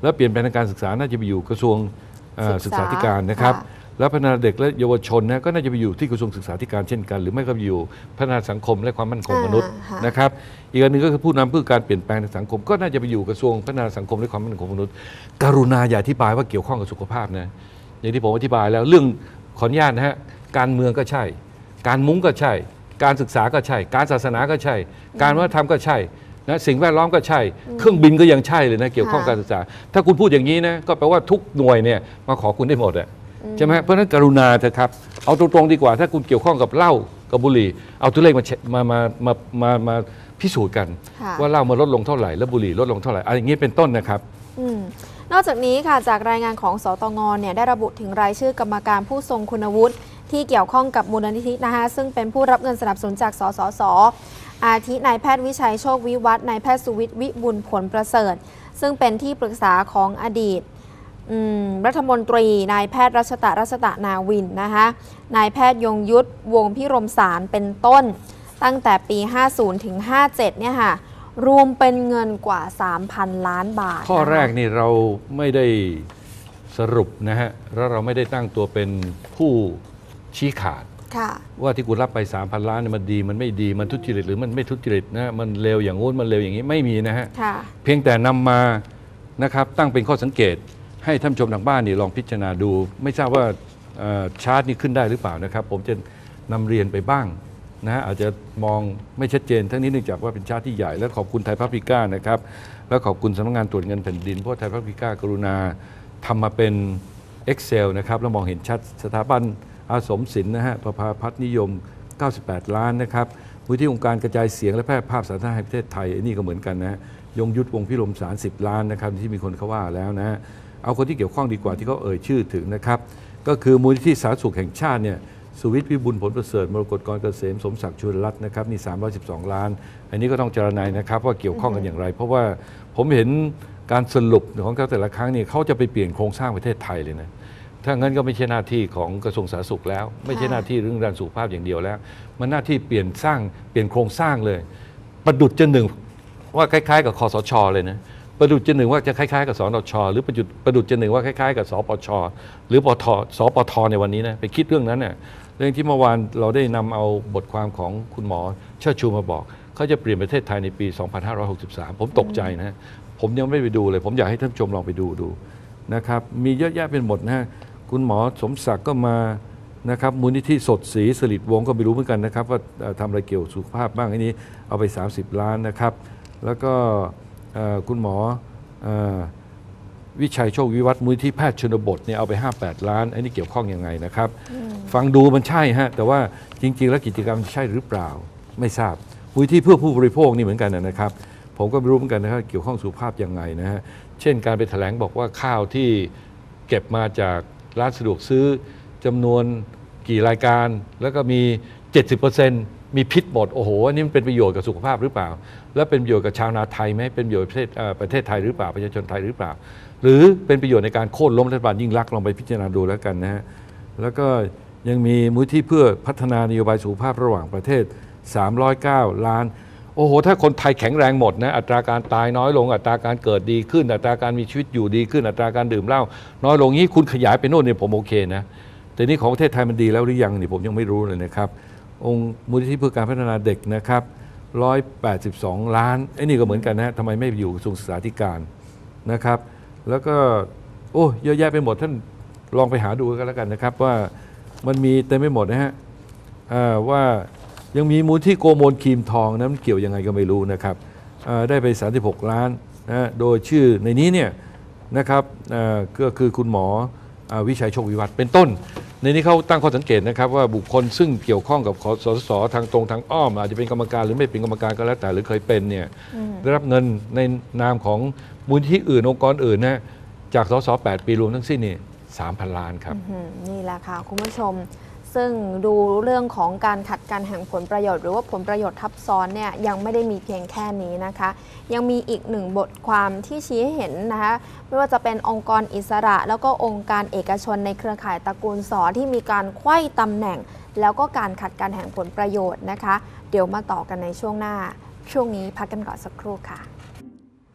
แล้วเปลี่ยนแปลงทางการศึกษาน่าจะไปอยู่กระทรวงศึกษาธิการนะครับค่ะแล้วพัฒนาเด็กและเยาวชนนะก็น่าจะไปอยู่ที่กระทรวงศึกษาธิการเช่นกัน หรือไม่ก็ไปอยู่พัฒนาสังคมและความมั่นคงมนุษย์อ่าค่ะนะครับอีกอันหนึ่งก็คือผู้นำเพื่อการเปลี่ยนแปลงในสังคมก็น่าจะไปอยู่กระทรวงพัฒนาสังคมและความมั่นคงมนุษย์กรุณาอย่าอธิบายว่าเกี่ยวข้องกับสุขภาพนะอย่างที่ผมอธิบายแล้วเรื่องขออนุญาตนะฮะการเมืองก็ใช่ การมุ้งก็ใช่ การศึกษาก็ใช่ การศาสนาก็ใช่ การวัฒนธรรมก็ใช่นะสิ่งแวดล้อมก็ใช่ เครื่องบินก็ยังใช่เลยนะเกี่ยวข้องกับการศึกษา ถ้าคุณพูดอย่างนี้นะก็แปลว่าทุกหน่วยเนี่ยมาขอคุณได้หมดอะใช่ไหมเพราะฉะนั้นกรุณาเถอะครับเอาตรงๆดีกว่าถ้าคุณเกี่ยวข้องกับเหล้ากับบุหรี่เอาตัวเลขมามามามามามาพิสูจน์กันค่ะว่าเหล้ามาลดลงเท่าไหร่แล้วบุหรี่ลดลงเท่าไหร่อะไรอย่างนี้เป็นต้นนะครับอืมนอกจากนี้ค่ะจากรายงานของสตงเนี่ยได้ระบุถึงรายชื่อกรรมการผู้ทรงคุณวุฒิที่เกี่ยวข้องกับมูลนิธินะคะซึ่งเป็นผู้รับเงินสนับสนุนจากสสส อาทินายแพทย์วิชัยโชควิวัฒน์นายแพทย์สุวิทย์วิบุญผลประเสริฐซึ่งเป็นที่ปรึกษาของอดีตรัฐมนตรีนายแพทย์รัชตะรัชตะนาวินนะคะนายแพทย์ยงยุทธวงศ์พิรมสารเป็นต้นตั้งแต่ปีห้าสิบถึงห้าสิบเจ็ดเนี่ยค่ะรวมเป็นเงินกว่า สามพัน ล้านบาทข้อแรกนี่เราไม่ได้สรุปนะฮะแล้วเราไม่ได้ตั้งตัวเป็นผู้ชี้ขาดว่าที่คุณรับไป สามพัน ล้านเนี่ยมันดีมันไม่ดีมันทุจริตหรือมันไม่ทุจริตนะมันเลวอย่างงู้นมันเลวอย่างนี้ไม่มีนะฮะเพียงแต่นำมานะครับตั้งเป็นข้อสังเกตให้ท่านผู้ชมทางบ้านนี่ลองพิจารณาดูไม่ทราบว่าชาร์ตนี้ขึ้นได้หรือเปล่านะครับผมจะนำเรียนไปบ้างนะอาจจะมองไม่ชัดเจนทั้งนี้เนื่องจากว่าเป็นชาร์ตที่ใหญ่และขอบคุณไทยพับลิก้านะครับและขอบคุณสำนักงานตรวจเงินแผ่นดินเพราะไทยพับลิก้ากรุณาทำมาเป็น Excel นะครับแล้วมองเห็นชัดสถาบันอาสมศิลป์นะฮะประภาพัฒน์นิยมเก้าสิบแปดล้านนะครับมูลที่องค์การกระจายเสียงและแพร่ภาพสาธารณะแห่งประเทศไทยนี่ก็เหมือนกันนะยงยุทธวงศ์พิรมสารสิบล้านนะครับที่มีคนเขาว่าแล้วนะเอาคนที่เกี่ยวข้องดีกว่าที่เขาเอ่ยชื่อถึงนะครับก็คือมูลที่สาธารณสุขแห่งชาติเนี่ยสุวิทย์วิบุญผลประเสริฐมรกตกรเกษมสมศักดิ์ชุลรัตน์นะครับนี่สามร้อยสิบสองล้านอันนี้ก็ต้องเจรไนนะครับว่าเกี่ยวข้องกันอย่างไรเพราะว่าผมเห็นการสรุปของเขาแต่ละครั้งนี่เขาจะไปเปลี่ยนโครงสร้างประเทศไทยเลยนะถ้างั้นก็ไม่ใช่หน้าที่ของกระทรวงสาธารณสุขแล้วไม่ใช่หน้าที่เรื่องด้านสุขภาพอย่างเดียวแล้วมันหน้าที่เปลี่ยนสร้างเปลี่ยนโครงสร้างเลยประดุจจะหนึ่งว่าคล้ายๆกับคสชเลยนะประดุจจะหนึ่งว่าจะคล้ายๆกับสนชหรือประดุจประดุจจะหนึ่งว่าคล้ายๆกับสปชหรือปทสปทในวันนี้นะไปคิดเรื่องนั้นเนี่ยเรื่องที่เมื่อวานเราได้นำเอาบทความของคุณหมอเชิดชูมาบอกเขาจะเปลี่ยนประเทศไทยในปีสองพันห้าร้อยหกสิบสามผมตกใจนะผมยังไม่ไปดูเลยผมอยากให้ท่านผู้ชมลองไปดูดูนะครับมีเยอะแยะเป็นหมดนะคุณหมอสมศักดิ์ก็มานะครับมูลนิธิสดศรีสฤษดิ์วงศ์ก็ไม่รู้เหมือนกันนะครับว่าทำอะไรเกี่ยวสุขภาพบ้างอันนี้เอาไปสามสิบล้านนะครับแล้วก็คุณหมอวิชัยโชควิวัฒน์มูลที่แพทย์ชนบทเนี่ยเอาไปห้าสิบแปดล้านอันนี้เกี่ยวข้องยังไงนะครับฟังดูมันใช่ฮะแต่ว่าจริงๆแล้วกิจกรรมใช่หรือเปล่าไม่ทราบมูลที่เพื่อผู้บริโภคนี่เหมือนกันนะครับผมก็ไม่รู้เหมือนกันนะครับเกี่ยวข้องสุขภาพยังไงนะฮะเช่นการไปแถลงบอกว่าข้าวที่เก็บมาจากร้านสะดวกซื้อจำนวนกี่รายการแล้วก็มี เจ็ดสิบเปอร์เซ็นต์ มีพิษหมดโอ้โหอันนี้มันเป็นประโยชน์กับสุขภาพหรือเปล่าและเป็นประโยชน์กับชาวนาไทยไหมเป็นประโยชน์ประเทศประเทศไทยหรือเปล่าประชาชนไทยหรือเปล่าหรือเป็นประโยชน์ในการโค่นล้มรัฐบาลยิ่งลักษณ์ลองไปพิจารณาดูแล้วกันนะฮะแล้วก็ยังมีมูลที่เพื่อพัฒนานโยบายสุขภาพระหว่างประเทศสามร้อยเก้าล้านโอ้โหถ้าคนไทยแข็งแรงหมดนะอัตราการตายน้อยลงอัตราการเกิดดีขึ้นอัตราการมีชีวิตอยู่ดีขึ้นอัตราการดื่มเหล้าน้อยลงนี้คุณขยายไปโน่นเนี่ยผมโอเคนะแต่นี่ของประเทศไทยมันดีแล้วหรือยังนี่ผมยังไม่รู้เลยนะครับองค์มูลนิธิเพื่อการพัฒนาเด็กนะครับหนึ่งร้อยแปดสิบสองล้านไอ้นี่ก็เหมือนกันนะทำไมไม่อยู่กระทรวงศึกษาธิการนะครับแล้วก็โอ้เยอะแยะไปหมดท่านลองไปหาดูกันแล้วกันนะครับว่ามันมีเต็มไปหมดนะฮะว่ายังมีมูลที่โกโมลครีมทองนั้นเกี่ยวยังไงก็ไม่รู้นะครับได้ไปสามสิบหกล้านนะโดยชื่อในนี้เนี่ยนะครับก็คือคุณหมอวิชัยโชควิวัฒน์เป็นต้นในนี้เขาตั้งข้อสังเกตนะครับว่าบุคคลซึ่งเกี่ยวข้องกับสสสทางตรงทางอ้อมอาจจะเป็นกรรมการหรือไม่เป็นกรรมการก็แล้วแต่หรือเคยเป็นเนี่ยได้รับเงินในนามของมูลที่อื่นองค์กรอื่นนะจากสสแปดปีรวมทั้งสิ้นนี่สามพันล้านครับนี่แหละค่ะคุณผู้ชมซึ่งดูเรื่องของการขัดกันแห่งผลประโยชน์หรือว่าผลประโยชน์ทับซ้อนเนี่ยยังไม่ได้มีเพียงแค่นี้นะคะยังมีอีกหนึ่งบทความที่ชี้ให้เห็นนะคะไม่ว่าจะเป็นองค์กรอิสระแล้วก็องค์การเอกชนในเครือข่ายตระกูลสอที่มีการไขว้ตำแหน่งแล้วก็การขัดกันแห่งผลประโยชน์นะคะเดี๋ยวมาต่อกันในช่วงหน้าช่วงนี้พักกันก่อนสักครู่ค่ะ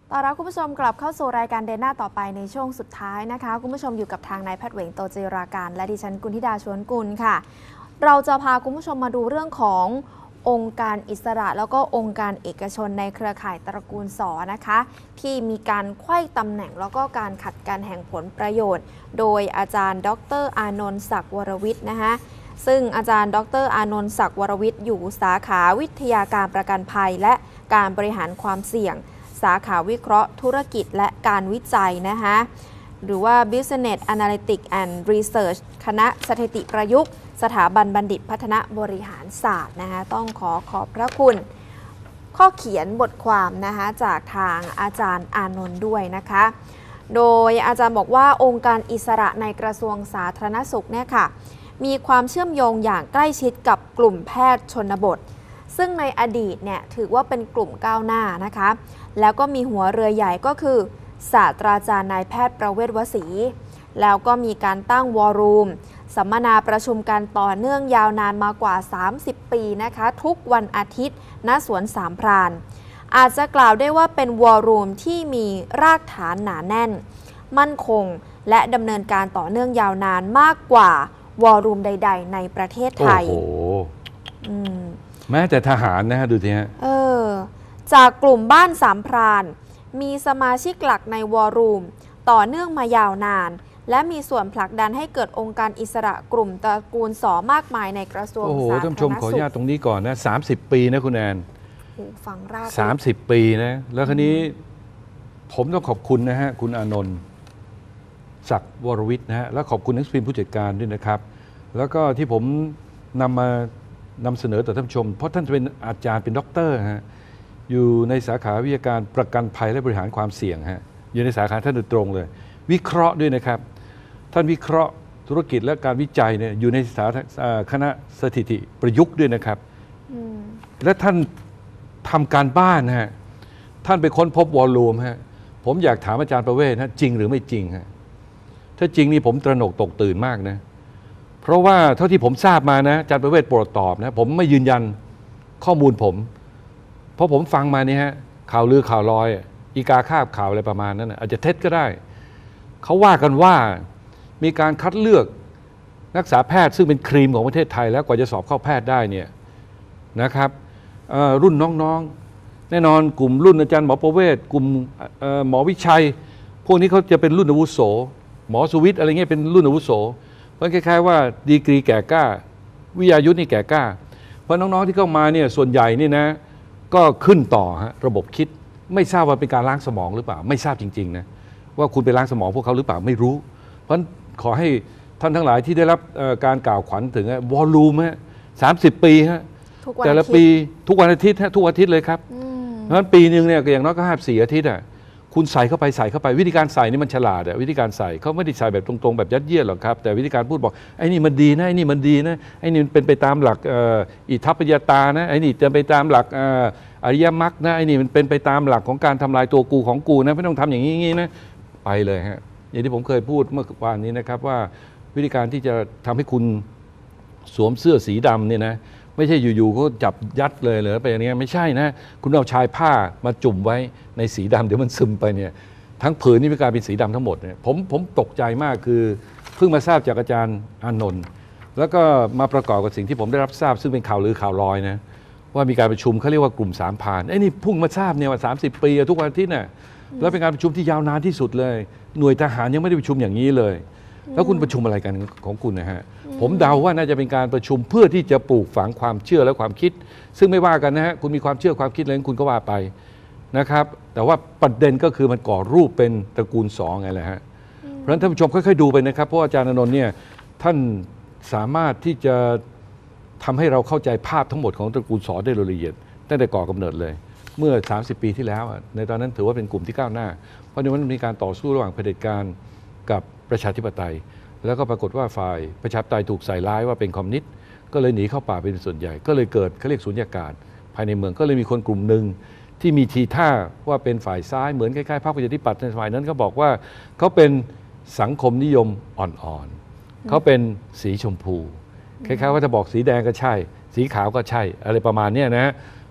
ต้อนรับคุณผู้ชมกลับเข้าสู่รายการเดินหน้าต่อไปในช่วงสุดท้ายนะคะคุณผู้ชมอยู่กับทางนายแพทย์เหวงโตจิราการและดิฉันกุลธิดาชวนกุลค่ะเราจะพาคุณผู้ชมมาดูเรื่องขององค์การอิสระแล้วก็องค์การเอกชนในเครือข่ายตระกูลสอนะคะที่มีการไขว้ตำแหน่งแล้วก็การขัดกันแห่งผลประโยชน์โดยอาจารย์ดรอานนท์ศักดิ์วรวิทย์นะคะซึ่งอาจารย์ดรอานนท์ศักดิ์วรวิทย์อยู่สาขาวิทยาการประกันภัยและการบริหารความเสี่ยงสาขาวิเคราะห์ธุรกิจและการวิจัยนะคะหรือว่า Business Analytics and Research คณะสถิติประยุกต์สถาบันบัณฑิตพัฒนบริหารศาสตร์นะคะต้องขอขอบพระคุณข้อเขียนบทความนะคะจากทางอาจารย์อานนท์ด้วยนะคะโดยอาจารย์บอกว่าองค์การอิสระในกระทรวงสาธารณสุขเนี่ยค่ะมีความเชื่อมโยงอย่างใกล้ชิดกับกลุ่มแพทย์ชนบทซึ่งในอดีตเนี่ยถือว่าเป็นกลุ่มก้าวหน้านะคะแล้วก็มีหัวเรือใหญ่ก็คือศาสตราจารย์นายแพทย์ประเวศวสีแล้วก็มีการตั้งวอลลุ่มสัมมนาประชุมกันต่อเนื่องยาวนานมากว่าสามสิบปีนะคะทุกวันอาทิตย์ณสวนสามพรานอาจจะกล่าวได้ว่าเป็นวอลลุ่มที่มีรากฐานหนาแน่นมั่นคงและดำเนินการต่อเนื่องยาวนานมากกว่าวอลลุ่มใดๆในประเทศไทยโอ้โหอืมแม้แต่ทหารนะฮะดูสิฮะเออจากกลุ่มบ้านสามพรานมีสมาชิกหลักในวอลลุ่มต่อเนื่องมายาวนานและมีส่วนผลักดันให้เกิดองค์การอิสระกลุ่มตระกูลสอมากมายในกระทรวงสาธารณสุขโอ้โหท่านผู้ชมขออนุญาตตรงนี้ก่อนนะสามสิบปีนะคุณแอนฟังรากสามสิบปีนะแล้วคราวนี้ผมต้องขอบคุณนะฮะคุณอานนท์ศักดิ์วรวิทย์นะฮะและขอบคุณนักสืบผู้จัดการด้วยนะครับแล้วก็ที่ผมนำมานำเสนอต่อท่านผู้ชมเพราะท่านเป็นอาจารย์เป็นด็อกเตอร์ฮะอยู่ในสาขาวิทยาการประกันภัยและบริหารความเสี่ยงฮะอยู่ในสาขาท่านโดยตรงเลยวิเคราะห์ด้วยนะครับท่านวิเคราะห์ธุรกิจและการวิจัยเนี่ยอยู่ในสาคณะสถิติประยุกต์ด้วยนะครับและท่านทำการบ้านฮะท่านไปค้นพบวอลลุ่มฮะผมอยากถามอาจารย์ประเวศนะจริงหรือไม่จริงฮะถ้าจริงนี่ผมตระหนกตกตื่นมากนะเพราะว่าเท่าที่ผมทราบมานะอาจารย์ประเวศโปรดตอบนะผมไม่ยืนยันข้อมูลผมเพราะผมฟังมาเนี่ยฮะข่าวลือข่าวลอยอีกาคาบข่าวอะไรประมาณนั้นนะอาจจะเท็จก็ได้เขาว่ากันว่ามีการคัดเลือกนักศึกษาแพทย์ซึ่งเป็นครีมของประเทศไทยแล้วกว่าจะสอบเข้าแพทย์ได้เนี่ยนะครับรุ่นน้องๆแน่นอนกลุ่มรุ่นอาจารย์หมอประเวศกลุ่มหมอวิชัยพวกนี้เขาจะเป็นรุ่นอาวุโสหมอสุวิทย์อะไรเงี้ยเป็นรุ่นอาวุโสเพราะคล้ายๆว่าดีกรีแก่กล้าวิทยายุทธ์นี่แก่กล้าเพราะน้องๆที่เข้ามาเนี่ยส่วนใหญ่นี่นะก็ขึ้นต่อฮะระบบคิดไม่ทราบว่าเป็นการล้างสมองหรือเปล่าไม่ทราบจริงๆนะว่าคุณไปล้างสมองพวกเขาหรือเปล่าไม่รู้เพราะขอให้ท่านทั้งหลายที่ได้รับการกล่าวขวัญถึงวอลลุ่มฮะสามสิบปีฮะแต่ละปีทุกวันอาทิตย์ฮะทุกอาทิตย์เลยครับเพราะฉะนั้นปีหนึ่งเนี่ยอย่างน้อยก็ห้าสี่อาทิตย์อ่ะคุณใส่เข้าไปใส่เข้าไปวิธีการใส่นี่มันฉลาดอะวิธีการใส่เขาไม่ได้ใส่แบบตรงๆแบบยัดเยียดหรอกครับแต่วิธีการพูดบอกไอ้นี่มันดีนะไอ้นี่มันดีนะไอ้นี่มันเป็นไปตามหลักอิทธิปยตานะไอ้นี่จะไปตามหลักอริยมรรคนะไอ้นี่มันเป็นไปตามหลักของการทำลายตัวกูของกูนะไม่ต้องทำอย่างนี้งี้นะไปเลยฮะอย่างที่ผมเคยพูดเมื่อวานนี้นะครับว่าวิธีการที่จะทำให้คุณสวมเสื้อสีดำเนี่ยนะไม่ใช่อยู่ๆก็จับยัดเลยเหรอไปอย่างนี้ไม่ใช่นะคุณเอาชายผ้ามาจุ่มไว้ในสีดำเดี๋ยวมันซึมไปเนี่ยทั้งผืนนี่เป็นการเป็นสีดำทั้งหมดเนี่ยผมผมตกใจมากคือเพิ่งมาทราบจากอาจารย์อานนท์แล้วก็มาประกอบกับสิ่งที่ผมได้รับทราบซึ่งเป็นข่าวลือข่าวลอยนะว่ามีการประชุมเขาเรียกว่ากลุ่มสามพรานไอ้นี่พุ่งมาทราบเนี่ยว่าสามสิบปีทุกวันอาทิตย์น่ะแล้วเป็นการประชุมที่ยาวนานที่สุดเลยหน่วยทหารยังไม่ได้ประชุมอย่างนี้เลยแล้วคุณประชุมอะไรกันของคุณนะฮะผมเดาว่าน่าจะเป็นการประชุมเพื่อที่จะปลูกฝังความเชื่อและความคิดซึ่งไม่ว่ากันนะฮะคุณมีความเชื่อความคิดอะไรคุณก็ว่าไปนะครับแต่ว่าประเด็นก็คือมันก่อรูปเป็นตระกูลสองไงแหละฮะเพราะฉะนั้นท่านผู้ชมค่อยๆดูไปนะครับเพราะอาจารย์อานนท์เนี่ยท่านสามารถที่จะทำให้เราเข้าใจภาพทั้งหมดของตระกูลสอได้ละเอียดตั้งแต่ก่อกำเนิดเลยเมื่อสามสิบปีที่แล้วในตอนนั้นถือว่าเป็นกลุ่มที่ก้าวหน้าเพราะในวันนั้นมีการต่อสู้ระหว่างเผด็จการกับประชาธิปไตยแล้วก็ปรากฏว่าฝ่ายประชาธิปไตยถูกใส่ร้ายว่าเป็นคอมมิวนิสต์ก็เลยหนีเข้าป่าเป็นส่วนใหญ่ก็เลยเกิดเขาเรียกสุญญากาศภายในเมืองก็เลยมีคนกลุ่มหนึ่งที่มีทีท่าว่าเป็นฝ่ายซ้ายเหมือนคล้ายๆพรรคประชาธิปัตย์ในฝ่ายนั้นเขาบอกว่าเขาเป็นสังคมนิยมอ่อนๆเขาเป็นสีชมพูคล้ายๆว่าจะบอกสีแดงก็ใช่สีขาวก็ใช่อะไรประมาณนี้นะ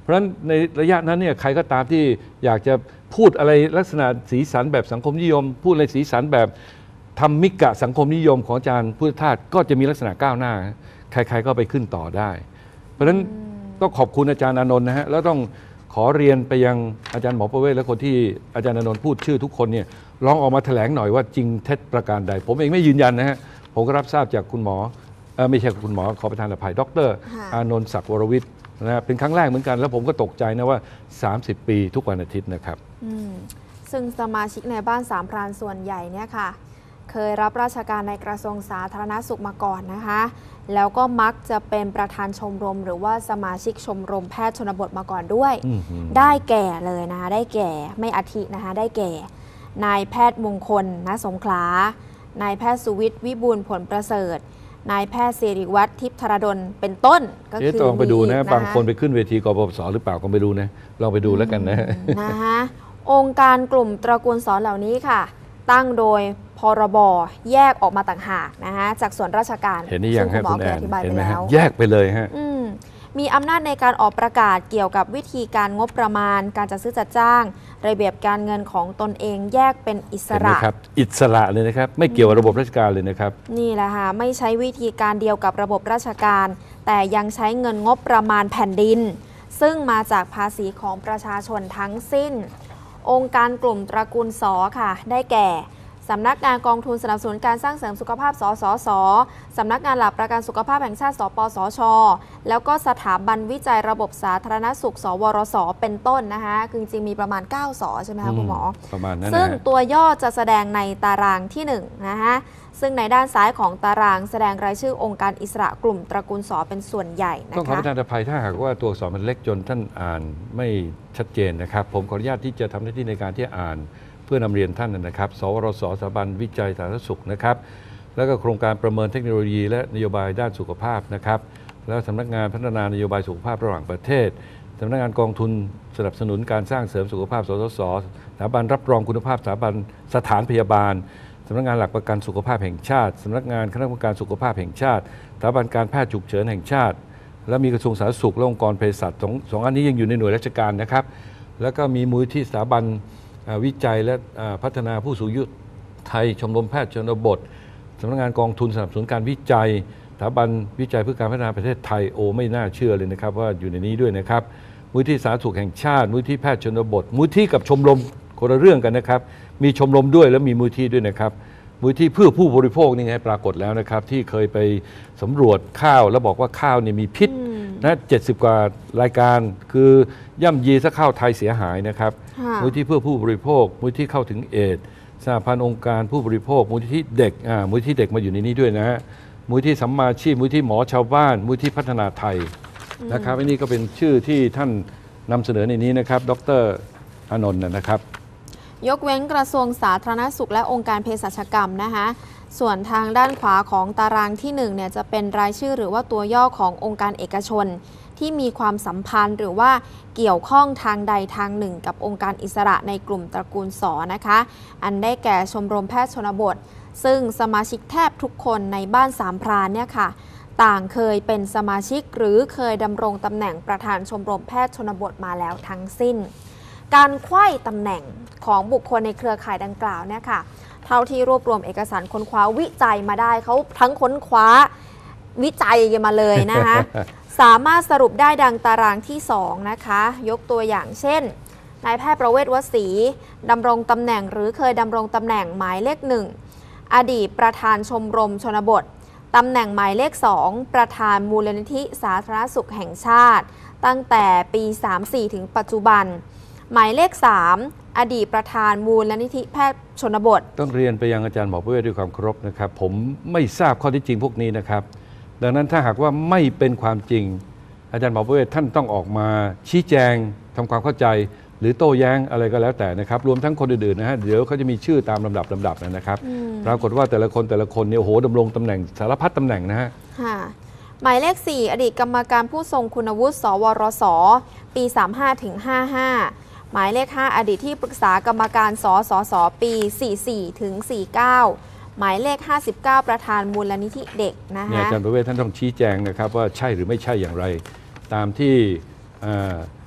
ราะฉะนั้นในระยะนั้นเนี่ยใครก็ตามที่อยากจะพูดอะไรลักษณะสีสันแบบสังคมนิยม พูดอะไรสีสันแบบธรรมิกะสังคมนิยมของอาจารย์พุทธทาสก็จะมีลักษณะก้าวหน้าใครๆก็ไปขึ้นต่อได้เพราะฉะนั้นต้องขอบคุณอาจารย์อานนท์นะฮะแล้วต้องขอเรียนไปยังอาจารย์หมอประเวศและคนที่อาจารย์อานนท์พูดชื่อทุกคนเนี่ยลองออกมาแถลงหน่อยว่าจริงเท็จประการใดผมเองไม่ยืนยันนะฮะผมก็รับทราบจากคุณหมอเออไม่ใช่คุณหมอขอประทานอภัยดร.อานนท์ศักดิ์วรวิทย์นะเป็นครั้งแรกเหมือนกันแล้วผมก็ตกใจนะว่าสามสิบปีทุกวันอาทิตย์นะครับซึ่งสมาชิกในบ้านสามพรานส่วนใหญ่เนี่ยค่ะเคยรับราชการในกระทรวงสาธารณสุขมาก่อนนะคะแล้วก็มักจะเป็นประธานชมรมหรือว่าสมาชิกชมรมแพทย์ชนบทมาก่อนด้วยได้แก่เลยนะคะได้แก่ไม่อาทินะคะได้แก่นายแพทย์มงคลณสงขลานายแพทย์สุวิทย์วิบูลย์ผลประเสริฐนายแพทย์สิริวัฒน์ทิพย์ธารดลเป็นต้นก็คือลองไปดูนะบางคนไปขึ้นเวทีกปปสหรือเปล่าก็ไม่รู้นะลองไปดูแล้วกันนะนะคะองค์การกลุ่มตระกูลสอนเหล่านี้ค่ะตั้งโดยพรบแยกออกมาต่างหากนะคะจากส่วนราชการเห็นนี่ยังคุณหมอเคยอธิบายไปแล้วแยกไปเลยฮะมีอำนาจในการออกประกาศเกี่ยวกับวิธีการงบประมาณการจัดซื้อจัดจ้างระเบียบการเงินของตนเองแยกเป็นอิสระครับอิสระเลยนะครับไม่เกี่ยวกับระบบราชการเลยนะครับนี่แหละค่ะไม่ใช้วิธีการเดียวกับระบบราชการ แต่ยังใช้เงินงบประมาณแผ่นดินซึ่งมาจากภาษีของประชาชนทั้งสิ้นองค์การกลุ่มตระกูลสอค่ะได้แก่สำนักงานกองทุนสนับสนุนการสร้างเสริมสุขภาพสสสสำนักงานหลักประกันสุขภาพแห่งชาติสปสชแล้วก็สถาบันวิจัยระบบสาธารณสุขสวรสเป็นต้นนะคะคือจริงมีประมาณเก้าสใช่ไหมคะคุณหมอประมาณนั้นซึ่งตัวย่อจะแสดงในตารางที่หนึ่งนะคะซึ่งในด้านซ้ายของตารางแสดงรายชื่อองค์การอิสระกลุ่มตระกูลสเป็นส่วนใหญ่นะคะต้องขอประทานอภัยถ้าหากว่าตัวอักษรมันเล็กจนท่านอ่านไม่ชัดเจนนะครับผมขออนุญาตที่จะทำหน้าที่ในการที่อ่านเพื่อนำเรียนท่านนะครับสวรสสถาบันวิจัยสาธารณสุขนะครับแล้วก็โครงการประเมินเทคโนโลยีและนโยบายด้านสุขภาพนะครับแล้วสำนักงานพัฒนานโยบายสุขภาพระหว่างประเทศสำนักงานกองทุนสนับสนุนการสร้างเสริมสุขภาพสสสสถาบันรับรองคุณภาพสถาบันสถานพยาบาลสำนักงานหลักประกันสุขภาพแห่งชาติสำนักงานคณะกรรมการสุขภาพแห่งชาติสถาบันการแพทย์ฉุกเฉินแห่งชาติและมีกระทรวงสาธารณสุขและองค์กรเภสัชสองสองอันนี้ยังอยู่ในหน่วยราชการนะครับแล้วก็มีมูลที่สถาบันวิจัยและพัฒนาผู้สูงอายุไทยชมรมแพทย์ชนบทสำนักงานกองทุนสนับสนุนการวิจัยสถาบันวิจัยเพื่อการพัฒนาประเทศไทยโอไม่น่าเชื่อเลยนะครับว่าอยู่ในนี้ด้วยนะครับมูลที่สาธารณสุขแห่งชาติมูลที่แพทย์ชนบทมูลที่กับชมรมคนละเรื่องกันนะครับมีชมรมด้วยและมีมูลที่ด้วยนะครับมูลที่เพื่อผู้บริโภคนี่ไงปรากฏแล้วนะครับที่เคยไปสำรวจข้าวแล้วบอกว่าข้าวนี่มีพิษนะเจ็ดสิบกว่ารายการคือย่ำยีซะข้าวไทยเสียหายนะครับมูลที่เพื่อผู้บริโภคมูลที่เข้าถึงเอดสหพันธ์องค์การผู้บริโภคมูลที่เด็กอ่ามูลที่เด็กมาอยู่ในนี้ด้วยนะฮะมูลที่สัมมาชีพมูลที่หมอชาวบ้านมูลที่พัฒนาไทยนะครับอันนี้ก็เป็นชื่อที่ท่านนำเสนอในนี้นะครับดร.อานนท์นะครับยกเว้นกระทรวงสาธารณสุขและองค์การเภสัชกรรมนะคะส่วนทางด้านขวาของตารางที่หนึ่งเนี่ยจะเป็นรายชื่อหรือว่าตัวย่อขององค์การเอกชนที่มีความสัมพันธ์หรือว่าเกี่ยวข้องทางใดทางหนึ่งกับองค์การอิสระในกลุ่มตระกูลสนะคะอันได้แก่ชมรมแพทย์ชนบทซึ่งสมาชิกแทบทุกคนในบ้านสามพรานเนี่ยค่ะต่างเคยเป็นสมาชิกหรือเคยดำรงตำแหน่งประธานชมรมแพทย์ชนบทมาแล้วทั้งสิ้นการไขว้ตำแหน่งของบุคคลในเครือข่ายดังกล่าวเนี่ยค่ะเท่าที่รวบรวมเอกสารค้นคว้าวิจัยมาได้เขาทั้งค้นคว้าวิจัยกันมาเลยนะคะ สามารถสรุปได้ดังตารางที่สองนะคะยกตัวอย่างเช่นนายแพทย์ประเวศวสีดำรงตำแหน่งหรือเคยดำรงตำแหน่งหมายเลขหนึ่งอดีตประธานชมรมชนบทตำแหน่งหมายเลขสองประธานมูลนิธิสาธารณสุขแห่งชาติตั้งแต่ปีสามสิบสี่ถึงปัจจุบันหมายเลขสามอดีตประธานมูลนิธิแพทย์ชนบทต้องเรียนไปยังอาจารย์หมอประเวศด้วยความเคารพนะครับผมไม่ทราบข้อที่จริงพวกนี้นะครับดังนั้นถ้าหากว่าไม่เป็นความจริงอาจารย์หมอประเวศท่านต้องออกมาชี้แจงทำความเข้าใจหรือโต้แย้งอะไรก็แล้วแต่นะครับรวมทั้งคนอื่นๆนะฮะเดี๋ยวเขาจะมีชื่อตามลำดับลำดับนะครับปรากฏว่าแต่ละคนแต่ละคนเนี่ยโอ้โหดำรงตำแหน่งสารพัดตำแหน่งนะฮะหมายเลขสี่อดีตกรรมการผู้ทรงคุณวุฒิสวรสปีสามสิบห้าถึงห้าสิบห้าหมายเลขห้าอดีตที่ปรึกษากรรมการสสสปีสี่สิบสี่ถึงสี่สิบเก้าหมายเลขห้าสิบเก้าประธานมูลนิธิเด็กนะคะอาจารย์ประเวศท่านต้องชี้แจงนะครับว่าใช่หรือไม่ใช่อย่างไรตามที่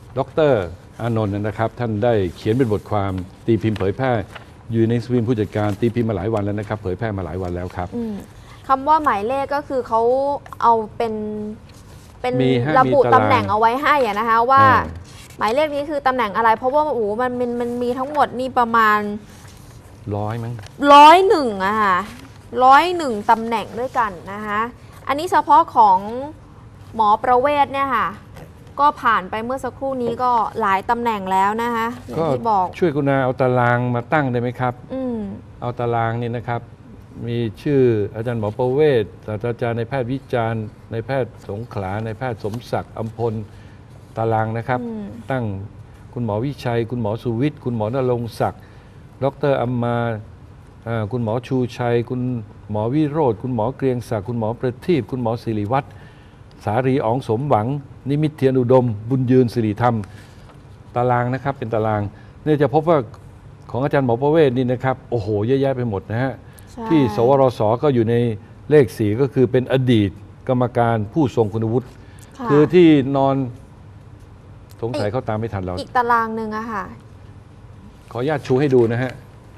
ดร.อานนท์นะครับ ท่านได้เขียนเป็นบทความตีพิมพ์เผยแพร่อยู่ในสพิมพ์ผู้จัดการตีพิมพ์มาหลายวันแล้วนะครับเผยแพร่มาหลายวันแล้วครับคำว่าหมายเลขก็คือเขาเอาเป็นเป็นระบุมีตารางตำแหน่งเอาไว้ให้อะนะคะว่าหมายเลขนี้คือตำแหน่งอะไร เพราะว่าโอ้โหมันมันมันมีทั้งหมดนี่ประมาณร้อยมั้งร้อยหนึ่งอะค่ะร้อยหนึ่งตำแหน่งด้วยกันนะคะอันนี้เฉพาะของหมอประเวศเนี่ยค่ะก็ผ่านไปเมื่อสักครู่นี้ก็หลายตำแหน่งแล้วนะคะอย่างที่บอกช่วยคุณนาเอาตารางมาตั้งได้ไหมครับอืมเอาตารางนี่นะครับมีชื่ออาจารย์หมอประเวศศาสตราจารย์ในแพทย์วิจารณ์ในแพทย์สงขลาในแพทย์สมศักดิ์อัมพลตารางนะครับตั้งคุณหมอวิชัยคุณหมอสุวิทย์คุณหมอนรงค์ศักดิ์ดร.อัมมาคุณหมอชูชัยคุณหมอวิโรธคุณหมอเกรียงศักดิ์คุณหมอประทีปคุณหมอศิริวัฒน์สารีอ๋องสมหวังนิมิตเทียนอุดมบุญยืนสิริธรรมตารางนะครับเป็นตารางเนี่ยจะพบว่าของอาจารย์หมอประเวศนี่นะครับโอ้โหเยอะแยะไปหมดนะฮะที่สวรสก็อยู่ในเลขสี่ก็คือเป็นอดีตกรรมการผู้ทรงคุณวุฒิคือที่นอนสงสัยเขาตามไม่ทันเราอีกตารางหนึ่งอะค่ะขออนุญาตชูให้ดูนะฮะ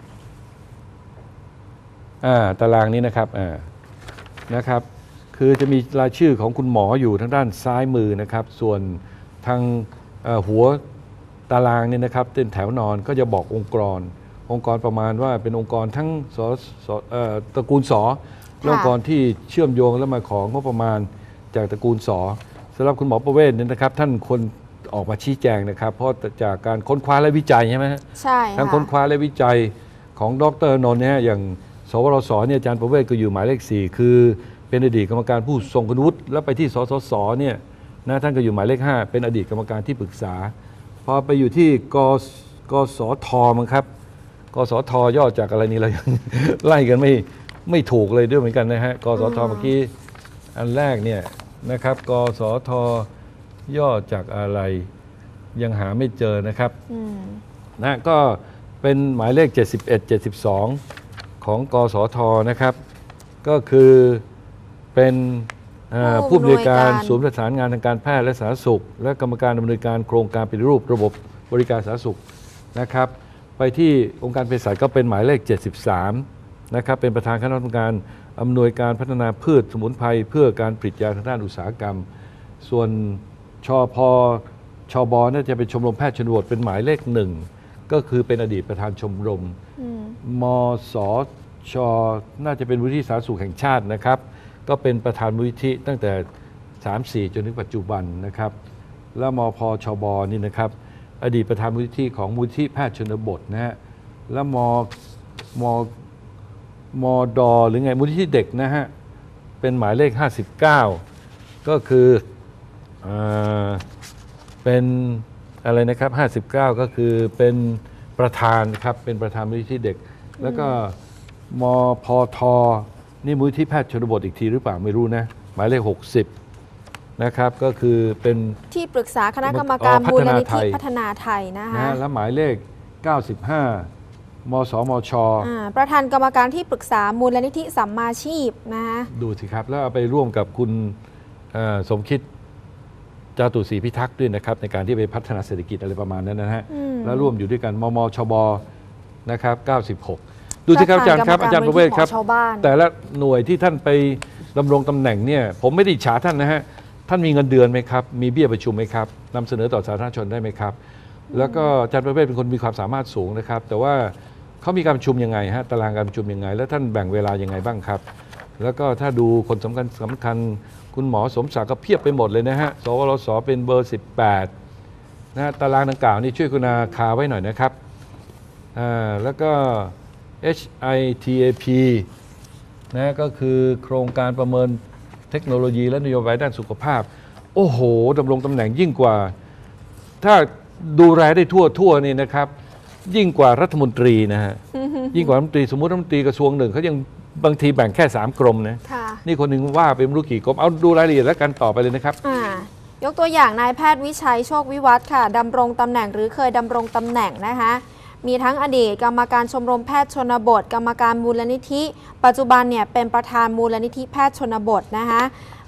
อ่าตารางนี้นะครับอ่านะครับคือจะมีรายชื่อของคุณหมออยู่ทางด้านซ้ายมือนะครับส่วนทางหัวตารางเนี่ยนะครับเป็นแถวนอนก็จะบอกองค์กรองค์กรประมาณว่าเป็นองค์กรทั้งสสตระกูลสอองค์กรที่เชื่อมโยงและมาของงบประมาณจากตระกูลสอสำหรับคุณหมอประเวศเนี่ยนะครับท่านคนออกมาชี้แจงนะครับเพราะจากการค้นคว้าและวิจัยใช่ไหมใช่ทั้งค้นคว้าและวิจัยของดร.นนท์เนี่ยอย่างสวรสเนี่ยอาจารย์ประเวศก็อยู่หมายเลขสี่คือเป็นอดีตกรรมการผู้ทรงคุณวุฒิแล้วไปที่สสสเนี่ยนะท่านก็อยู่หมายเลขห้าเป็นอดีตกรรมการที่ปรึกษาพอไปอยู่ที่กกสทมั้งครับกสทย่อจากอะไรนี่เรายังไล่กันไม่ไม่ถูกเลยด้วยเหมือนกันนะฮะกสทเมื่อกี้อันแรกเนี่ยนะครับกสทย่อจากอะไรยังหาไม่เจอนะครับนะก็เป็นหมายเลขเจ็ดสิบเอ็ด เจ็ดสิบสองของกสทนะครับก็คือเป็นผู้อำนวยการศูนย์ประสานงานทางการแพทย์และสาธารณสุขและกรรมการดำเนินการโครงการปฏิรูประบบบริการสาธารณสุขนะครับไปที่องค์การเภสัชก็เป็นหมายเลขเจ็ดสิบสามนะครับเป็นประธานคณะกรรมการอำนวยการพัฒนาพืชสมุนไพรเพื่อการผลิตยาทางด้านอุตสาหกรรมส่วนชพชบน่าจะเป็นชมรมแพทย์ชนบทเป็นหมายเลขหนึ่งก็คือเป็นอดีตประธานชมรมมสชน่าจะเป็นมูลนิธิสาธารณสุขแห่งชาตินะครับก็เป็นประธานมูลนิธิตั้งแต่สามสี่จนถึงปัจจุบันนะครับแล้วมพชบนี่นะครับอดีตประธานมูลนิธิของมูลนิธิแพทย์ชนบทนะฮะแล้วมมมดหรือไงมูลนิธิเด็กนะฮะเป็นหมายเลขห้าสิบเก้าก็คือเอ่อเป็นอะไรนะครับห้าสิบเก้าก็คือเป็นประธานครับเป็นประธานมูลนิธิเด็กแล้วก็มพทนี่มูลนิธิแพทย์ชนบทอีกทีหรือเปล่าไม่รู้นะหมายเลขหกสิบนะครับก็คือเป็นที่ปรึกษาคณะกรรมการมูลนิธิพัฒนาไทยนะคะและหมายเลขเก้าสิบห้า มสมชประธานกรรมการที่ปรึกษามูลนิธิสัมมาชีพนะคะดูสิครับแล้วเอาไปร่วมกับคุณสมคิดจาตุศรีพิทักษ์ด้วยนะครับในการที่ไปพัฒนาเศรษฐกิจอะไรประมาณนั้นนะฮะแล้วร่วมอยู่ด้วยกันมมชบนะครับเก้าสิบหกดูสิครับอาจารย์ครับอาจารย์ประเวศครับแต่ละหน่วยที่ท่านไปดำรงตำแหน่งเนี่ยผมไม่ได้อิจฉาท่านนะฮะท่านมีเงินเดือนไหมครับมีเบี้ยประชุมไหมครับนำเสนอต่อสาธารณชนได้ไหมครับแล้วก็อาจารย์ประเวศเป็นคนมีความสามารถสูงนะครับแต่ว่าเขามีการประชุมยังไงฮะตารางการประชุมยังไงแล้วท่านแบ่งเวลายังไงบ้างครับแล้วก็ถ้าดูคนสำคัญสำคัญคุณหมอสมศักดิ์ก็เพียบไปหมดเลยนะฮะสวรสเป็นเบอร์สิบแปดนะตารางดังกล่าวนี่ช่วยคุณอาคาไว้หน่อยนะครับอ่าแล้วก็ เอช ไอ ที เอ พี นะก็คือโครงการประเมินเทคโนโลยีและนโยบายด้านสุขภาพโอ้โหดำรงตำแหน่งยิ่งกว่าถ้าดูแลได้ทั่วทั่วนี่นะครับยิ่งกว่ารัฐมนตรีนะฮะ ยิ่งกว่ารัฐมนตรีสมมติรัฐมนตรีกระทรวงหนึ่งเขายังบางทีแบ่งแค่สามกรมนะนี่คนหนึ่งว่าเป็นไม่รู้กี่กรมเอาดูรายละเอียดแล้วกันต่อไปเลยนะครับยกตัวอย่างนายแพทย์วิชัยโชควิวัฒน์ค่ะดำรงตำแหน่งหรือเคยดำรงตำแหน่งนะคะมีทั้งอดีตกรรมการชมรมแพทย์ชนบทกรรมการมูลนิธิปัจจุบันเนี่ยเป็นประธานมูลนิธิแพทย์ชนบทนะคะ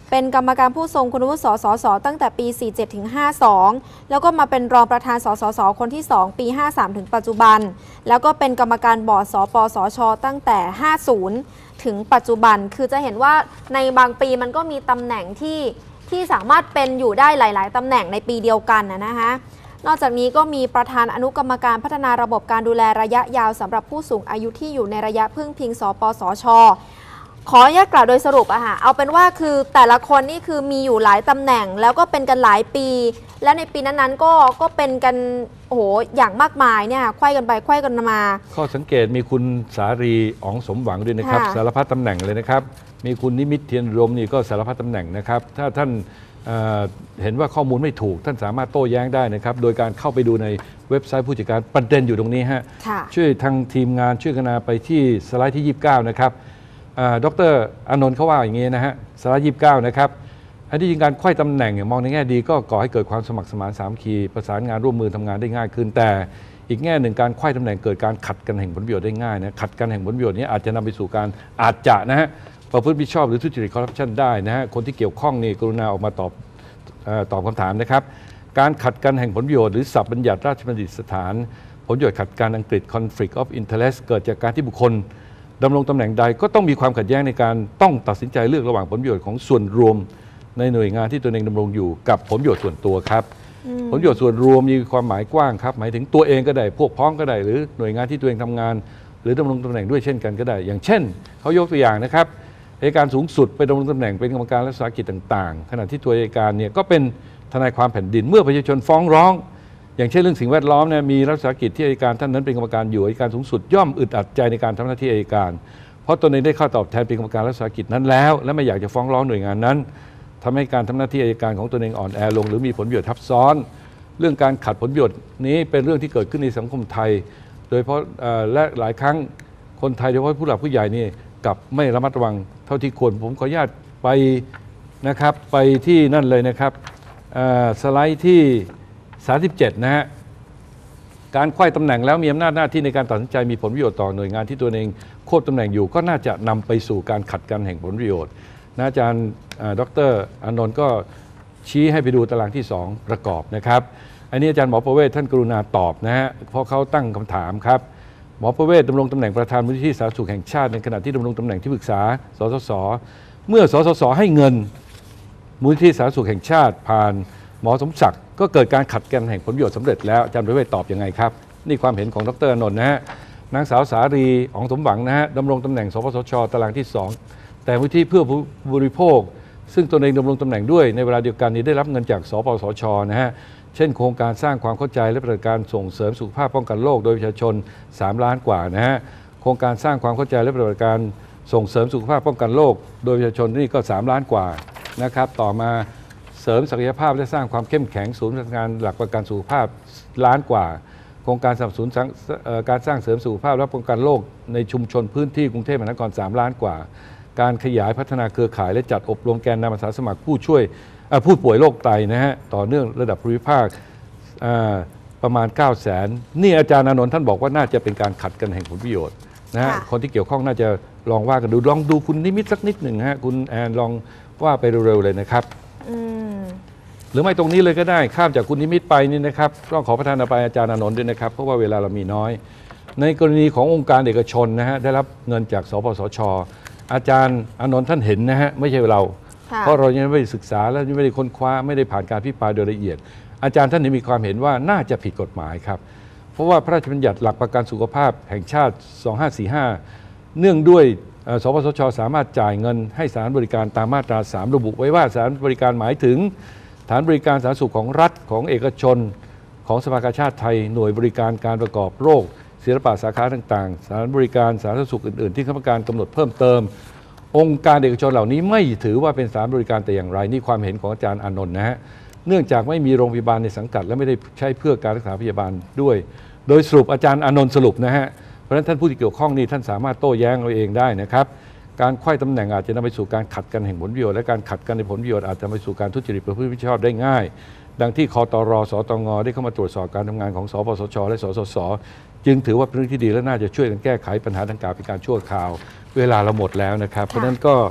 เป็นกรรมการผู้ทรงคุณวุฒิสสสตั้งแต่ปี สี่สิบเจ็ด ถึง ห้าสิบสอง แล้วก็มาเป็นรองประธานสสสคนที่ สอง ปี ห้าสิบสาม ถึงปัจจุบัน แล้วก็เป็นกรรมการบอร์ดสปสชตั้งแต่ ห้าสิบ ถึงปัจจุบัน คือจะเห็นว่าในบางปีมันก็มีตำแหน่งที่ที่สามารถเป็นอยู่ได้หลาย ๆ ตำแหน่งในปีเดียวกันนะฮะ นอกจากนี้ก็มีประธานอนุกรรมการพัฒนาระบบการดูแลระยะยาวสำหรับผู้สูงอายุที่อยู่ในระยะพึ่งพิงสปสช ขออนุญาตกล่าวโดยสรุปอะค่ะเอาเป็นว่าคือแต่ละคนนี่คือมีอยู่หลายตำแหน่งแล้วก็เป็นกันหลายปี และในปีนั้นๆก็ก็เป็นกันโอ้โหอย่างมากมายเนี่ยไขว้กันไปไขว้กันมาข้อสังเกตมีคุณสารีอ๋องสมหวังด้วยนะครับสารพัดตำแหน่งเลยนะครับมีคุณนิมิตเทียนรมนี่ก็สารพัดตำแหน่งนะครับถ้าท่านเ, เห็นว่าข้อมูลไม่ถูกท่านสามารถโต้แย้งได้นะครับโดยการเข้าไปดูในเว็บไซต์ผู้จัดการประเด็นอยู่ตรงนี้ฮะช่วยทางทีมงานช่วยกันนาไปที่สไลด์ที่ยี่สิบเก้านะครับดร.อานนท์เขาว่าอย่างนี้นะฮะสไลด์ยี่สิบเก้านะครับอันที่จริงการไขว้ตำแหน่งมองในแง่ดีก็ก่อให้เกิดความสมัครสมานสามัคคีประสานงานร่วมมือทำงานได้ง่ายขึ้นแต่อีกแง่หนึ่งการไขว้ตำแหน่งเกิดการขัดกันแห่งผลประโยชน์ได้ง่ายนะขัดกันแห่งผลประโยชน์นี้อาจจะนำไปสู่การอาจจะนะฮะประพฤติมิชอบหรือทุจริตคอร์รัปชันได้นะฮะคนที่เกี่ยวข้องนี่กรุณาออกมาตอบตอบคำถามนะครับการขัดกันแห่งผลประโยชน์หรือศัพท์บัญญัติราชบัณฑิตสถานผลประโยชน์ขัดกันอังกฤษ conflict of interest เกิดจากการที่บุคคลดำรงตำแหน่งใดก็ต้องมีความขัดแย้งในการต้องตัดสินใจเลือกระหว่างผลประโยชน์ของส่วนรวมในหน่วยงานที่ตัวเองดำรงอยู่กับผลประโยชน์ส่วนตัวครับผลประโยชน์ส่วนรวมมีความหมายกว้างครับหมายถึงตัวเองก็ได้พวกพ้องก็ได้หรือหน่วยงานที่ตัวเองทำงานหรือดำรงตำแหน่งด้วยเช่นกันก็ได้อย่างเช่นเขายกตัวอย่างนะครับอัยการสูงสุดไปดำรงตำแหน่งเป็นกรรมการรัฐวิสาหกิจต่างๆขณะที่ตัวอัยการเนี่ยก็เป็นทนายความแผ่นดินเมื่อประชาชนฟ้องร้องอย่างเช่นเรื่องสิ่งแวดล้อมเนี่ยมีรัฐวิสาหกิจที่อัยการท่านนั้นเป็นกรรมการอยู่อัยการสูงสุดย่อมอึดอัดใจในการทำหน้าที่อัยการเพราะตนเองได้เข้าตอบแทนเป็นกรรมการรัฐวิสาหกิจนั้นแล้วและไม่อยากจะฟ้องร้องหน่วยงานนั้นทำให้การทำหน้าที่อัยการของตนเองอ่อนแอลงหรือมีผลประโยชน์ทับซ้อนเรื่องการขัดผลประโยชน์นี้เป็นเรื่องที่เกิดขึ้นในสังคมไทยโดยเฉพาะและหลายครั้งคนไทยโดยเฉพาะผู้หลักผู้ใหญ่นี่กับไม่ระมัดระวังเท่าที่ควรผมขออนุญาตไปนะครับไปที่นั่นเลยนะครับสไลด์ที่สามสิบเจ็ดนะฮะการไขว้ตำแหน่งแล้วมีอำนาจหน้าที่ในการตัดสินใจมีผลประโยชน์ต่อหน่วยงานที่ตัวเองควบตำแหน่งอยู่ก็น่าจะนำไปสู่การขัดกันแห่งผลประโยชน์นะอาจารย์ดร.อานนท์ก็ชี้ให้ไปดูตารางที่สองประกอบนะครับอันนี้อาจารย์หมอประเวศท่านกรุณาตอบนะฮะเพราะเขาตั้งคำถามครับหมอประเวศดำรงตำแหน่งประธานมูลนิธิสาธารณสุขแห่งชาติในขณะที่ดำรงตำแหน่งที่ปรึกษาสสสเมื่อสสสให้เงินมูลนิธิสาธารณสุขแห่งชาติผ่านหมอสมศักดิ์ก็เกิดการขัดกันแห่งผลประโยชน์สำเร็จแล้วอาจารย์ประเวศตอบยังไงครับนี่ความเห็นของดร.อานนท์นะฮะนางสาวสารีอ๋องสมหวังนะฮะดำรงตำแหน่งสปสชตารางที่สองแต่มูลนิธิเพื่อผู้บริโภคซึ่งตนเองดำรงตำแหน่งด้วยในเวลาเดียวกันนี้ได้รับเงินจากสปสชนะฮะเช่นโครงการสร้างความเข้าใจและปฏิบัติการส่งเสริมสุขภาพป้องกันโรคโดยประชาชนสามล้านกว่านะฮะโครงการสร้างความเข้าใจและปฏิบัติการส่งเสริมสุขภาพป้องกันโรคโดยประชาชนนี่ก็สามล้านกว่านะครับต่อมาเสริมศักยภาพและสร้างความเข้มแข็งศูนย์งานหลักประกันสุขภาพล้านกว่าโครงการสนับสนุนการสร้างเสริมสุขภาพและป้องกันโรคในชุมชนพื้นที่กรุงเทพมหานครสามล้านกว่าการขยายพัฒนาเครือข่ายและจัดอบรมแกนนำอาสาสมัครผู้ช่วยผู้ป่วยโรคไตนะฮะต่อเนื่องระดับภูมิภาคประมาณ เก้าแสน นี่อาจารย์อานนท์ท่านบอกว่าน่าจะเป็นการขัดกันแห่งผลประโยชน์นะฮะคนที่เกี่ยวข้องน่าจะลองว่ากันดูลองดูคุณนิมิตสักนิดหนึ่งฮะคุณแอนลองว่าไปเร็วๆเลยนะครับหรือไม่ตรงนี้เลยก็ได้ข้ามจากคุณนิมิตไปนี่นะครับต้องขอประทานอภัยอาจารย์อานนท์ด้วยนะครับเพราะว่าเวลาเรามีน้อยในกรณีขององค์การเอกชนนะฮะได้รับเงินจากสปสช.อาจารย์อานนท์ท่านเห็นนะฮะไม่ใช่เราเพราะเรายังไม่ได้ศึกษาและยังไม่ได้ค้นคว้าไม่ได้ผ่านการพิพากษาโดยละเอียดอาจารย์ท่านนี้มีความเห็นว่าน่าจะผิดกฎหมายครับเพราะว่าพระราชบัญญัติหลักประกันสุขภาพแห่งชาติสองห้าสี่ห้าเนื่องด้วยสปสช.สามารถจ่ายเงินให้สถานบริการตามมาตราสามระบุไว้ว่าสถานบริการหมายถึงสถานบริการสาธารณสุขของรัฐของเอกชนของสภากาชาดไทยหน่วยบริการการประกอบโรคศิลปะสาขาต่างๆสถานบริการสาธารณสุขอื่นๆที่คณะกรรมการกำหนดเพิ่มเติมองค์การเอกชนเหล่านี้ไม่ถือว่าเป็นสถานบริการแต่อย่างไรนี่ความเห็นของอาจารย์อานนท์นะฮะเนื่องจากไม่มีโรงพยาบาลในสังกัดและไม่ได้ใช้เพื่อการรักษาพยาบาลด้วยโดยสรุปอาจารย์อานนท์สรุปนะฮะเพราะฉะนั้นท่านผู้ที่เกี่ยวข้องนี่ท่านสามารถโต้แย้งเราเองได้นะครับการไขว้ตำแหน่งอาจจะนำไปสู่การขัดกันแห่งผลประโยชน์และการขัดกันในผลประโยชน์อาจจะนำไปสู่การทุจริตประพฤติมิชอบได้ง่ายดังที่คตร.สตง.ได้เข้ามาตรวจสอบการทำงานของสปสช.และสสส.จึงถือว่าเป็นเรื่องที่ดีและน่าจะช่วยกันแก้ไขปัญหาดังกล่าวเป็นการชั่วคราวเวลาเราหมดแล้วนะครับเพราะฉะนั้นก็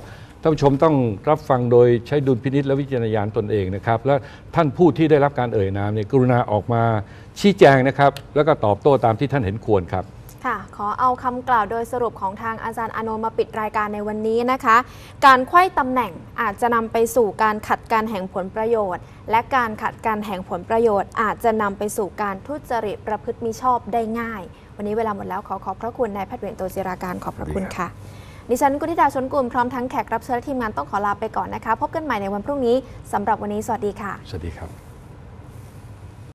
ท่านผู้ชมต้องรับฟังโดยใช้ดุลพินิจและวิจารณญาณตนเองนะครับและท่านผู้ที่ได้รับการเอ่ยนามเนี่ยกรุณาออกมาชี้แจงนะครับแล้วก็ตอบโต้ตามที่ท่านเห็นควรครับค่ะขอเอาคำกล่าวโดยสรุปของทางอาจารย์อานนท์มาปิดรายการในวันนี้นะคะการไขว้ตำแหน่งอาจจะนำไปสู่การขัดการแห่งผลประโยชน์และการขัดการแห่งผลประโยชน์อาจจะนำไปสู่การทุจริตประพฤติมิชอบได้ง่ายวันนี้เวลาหมดแล้วขอขอบพระคุณนายแพทย์เวรโตศิราการขอบพระคุณค่ะดิฉันกุณธิดาชนกุลพร้อมทั้งแขกรับเชิญและทีมงานต้องขอลาไปก่อนนะคะพบกันใหม่ในวันพรุ่งนี้สำหรับวันนี้สวัสดีค่ะสวัสดีครับ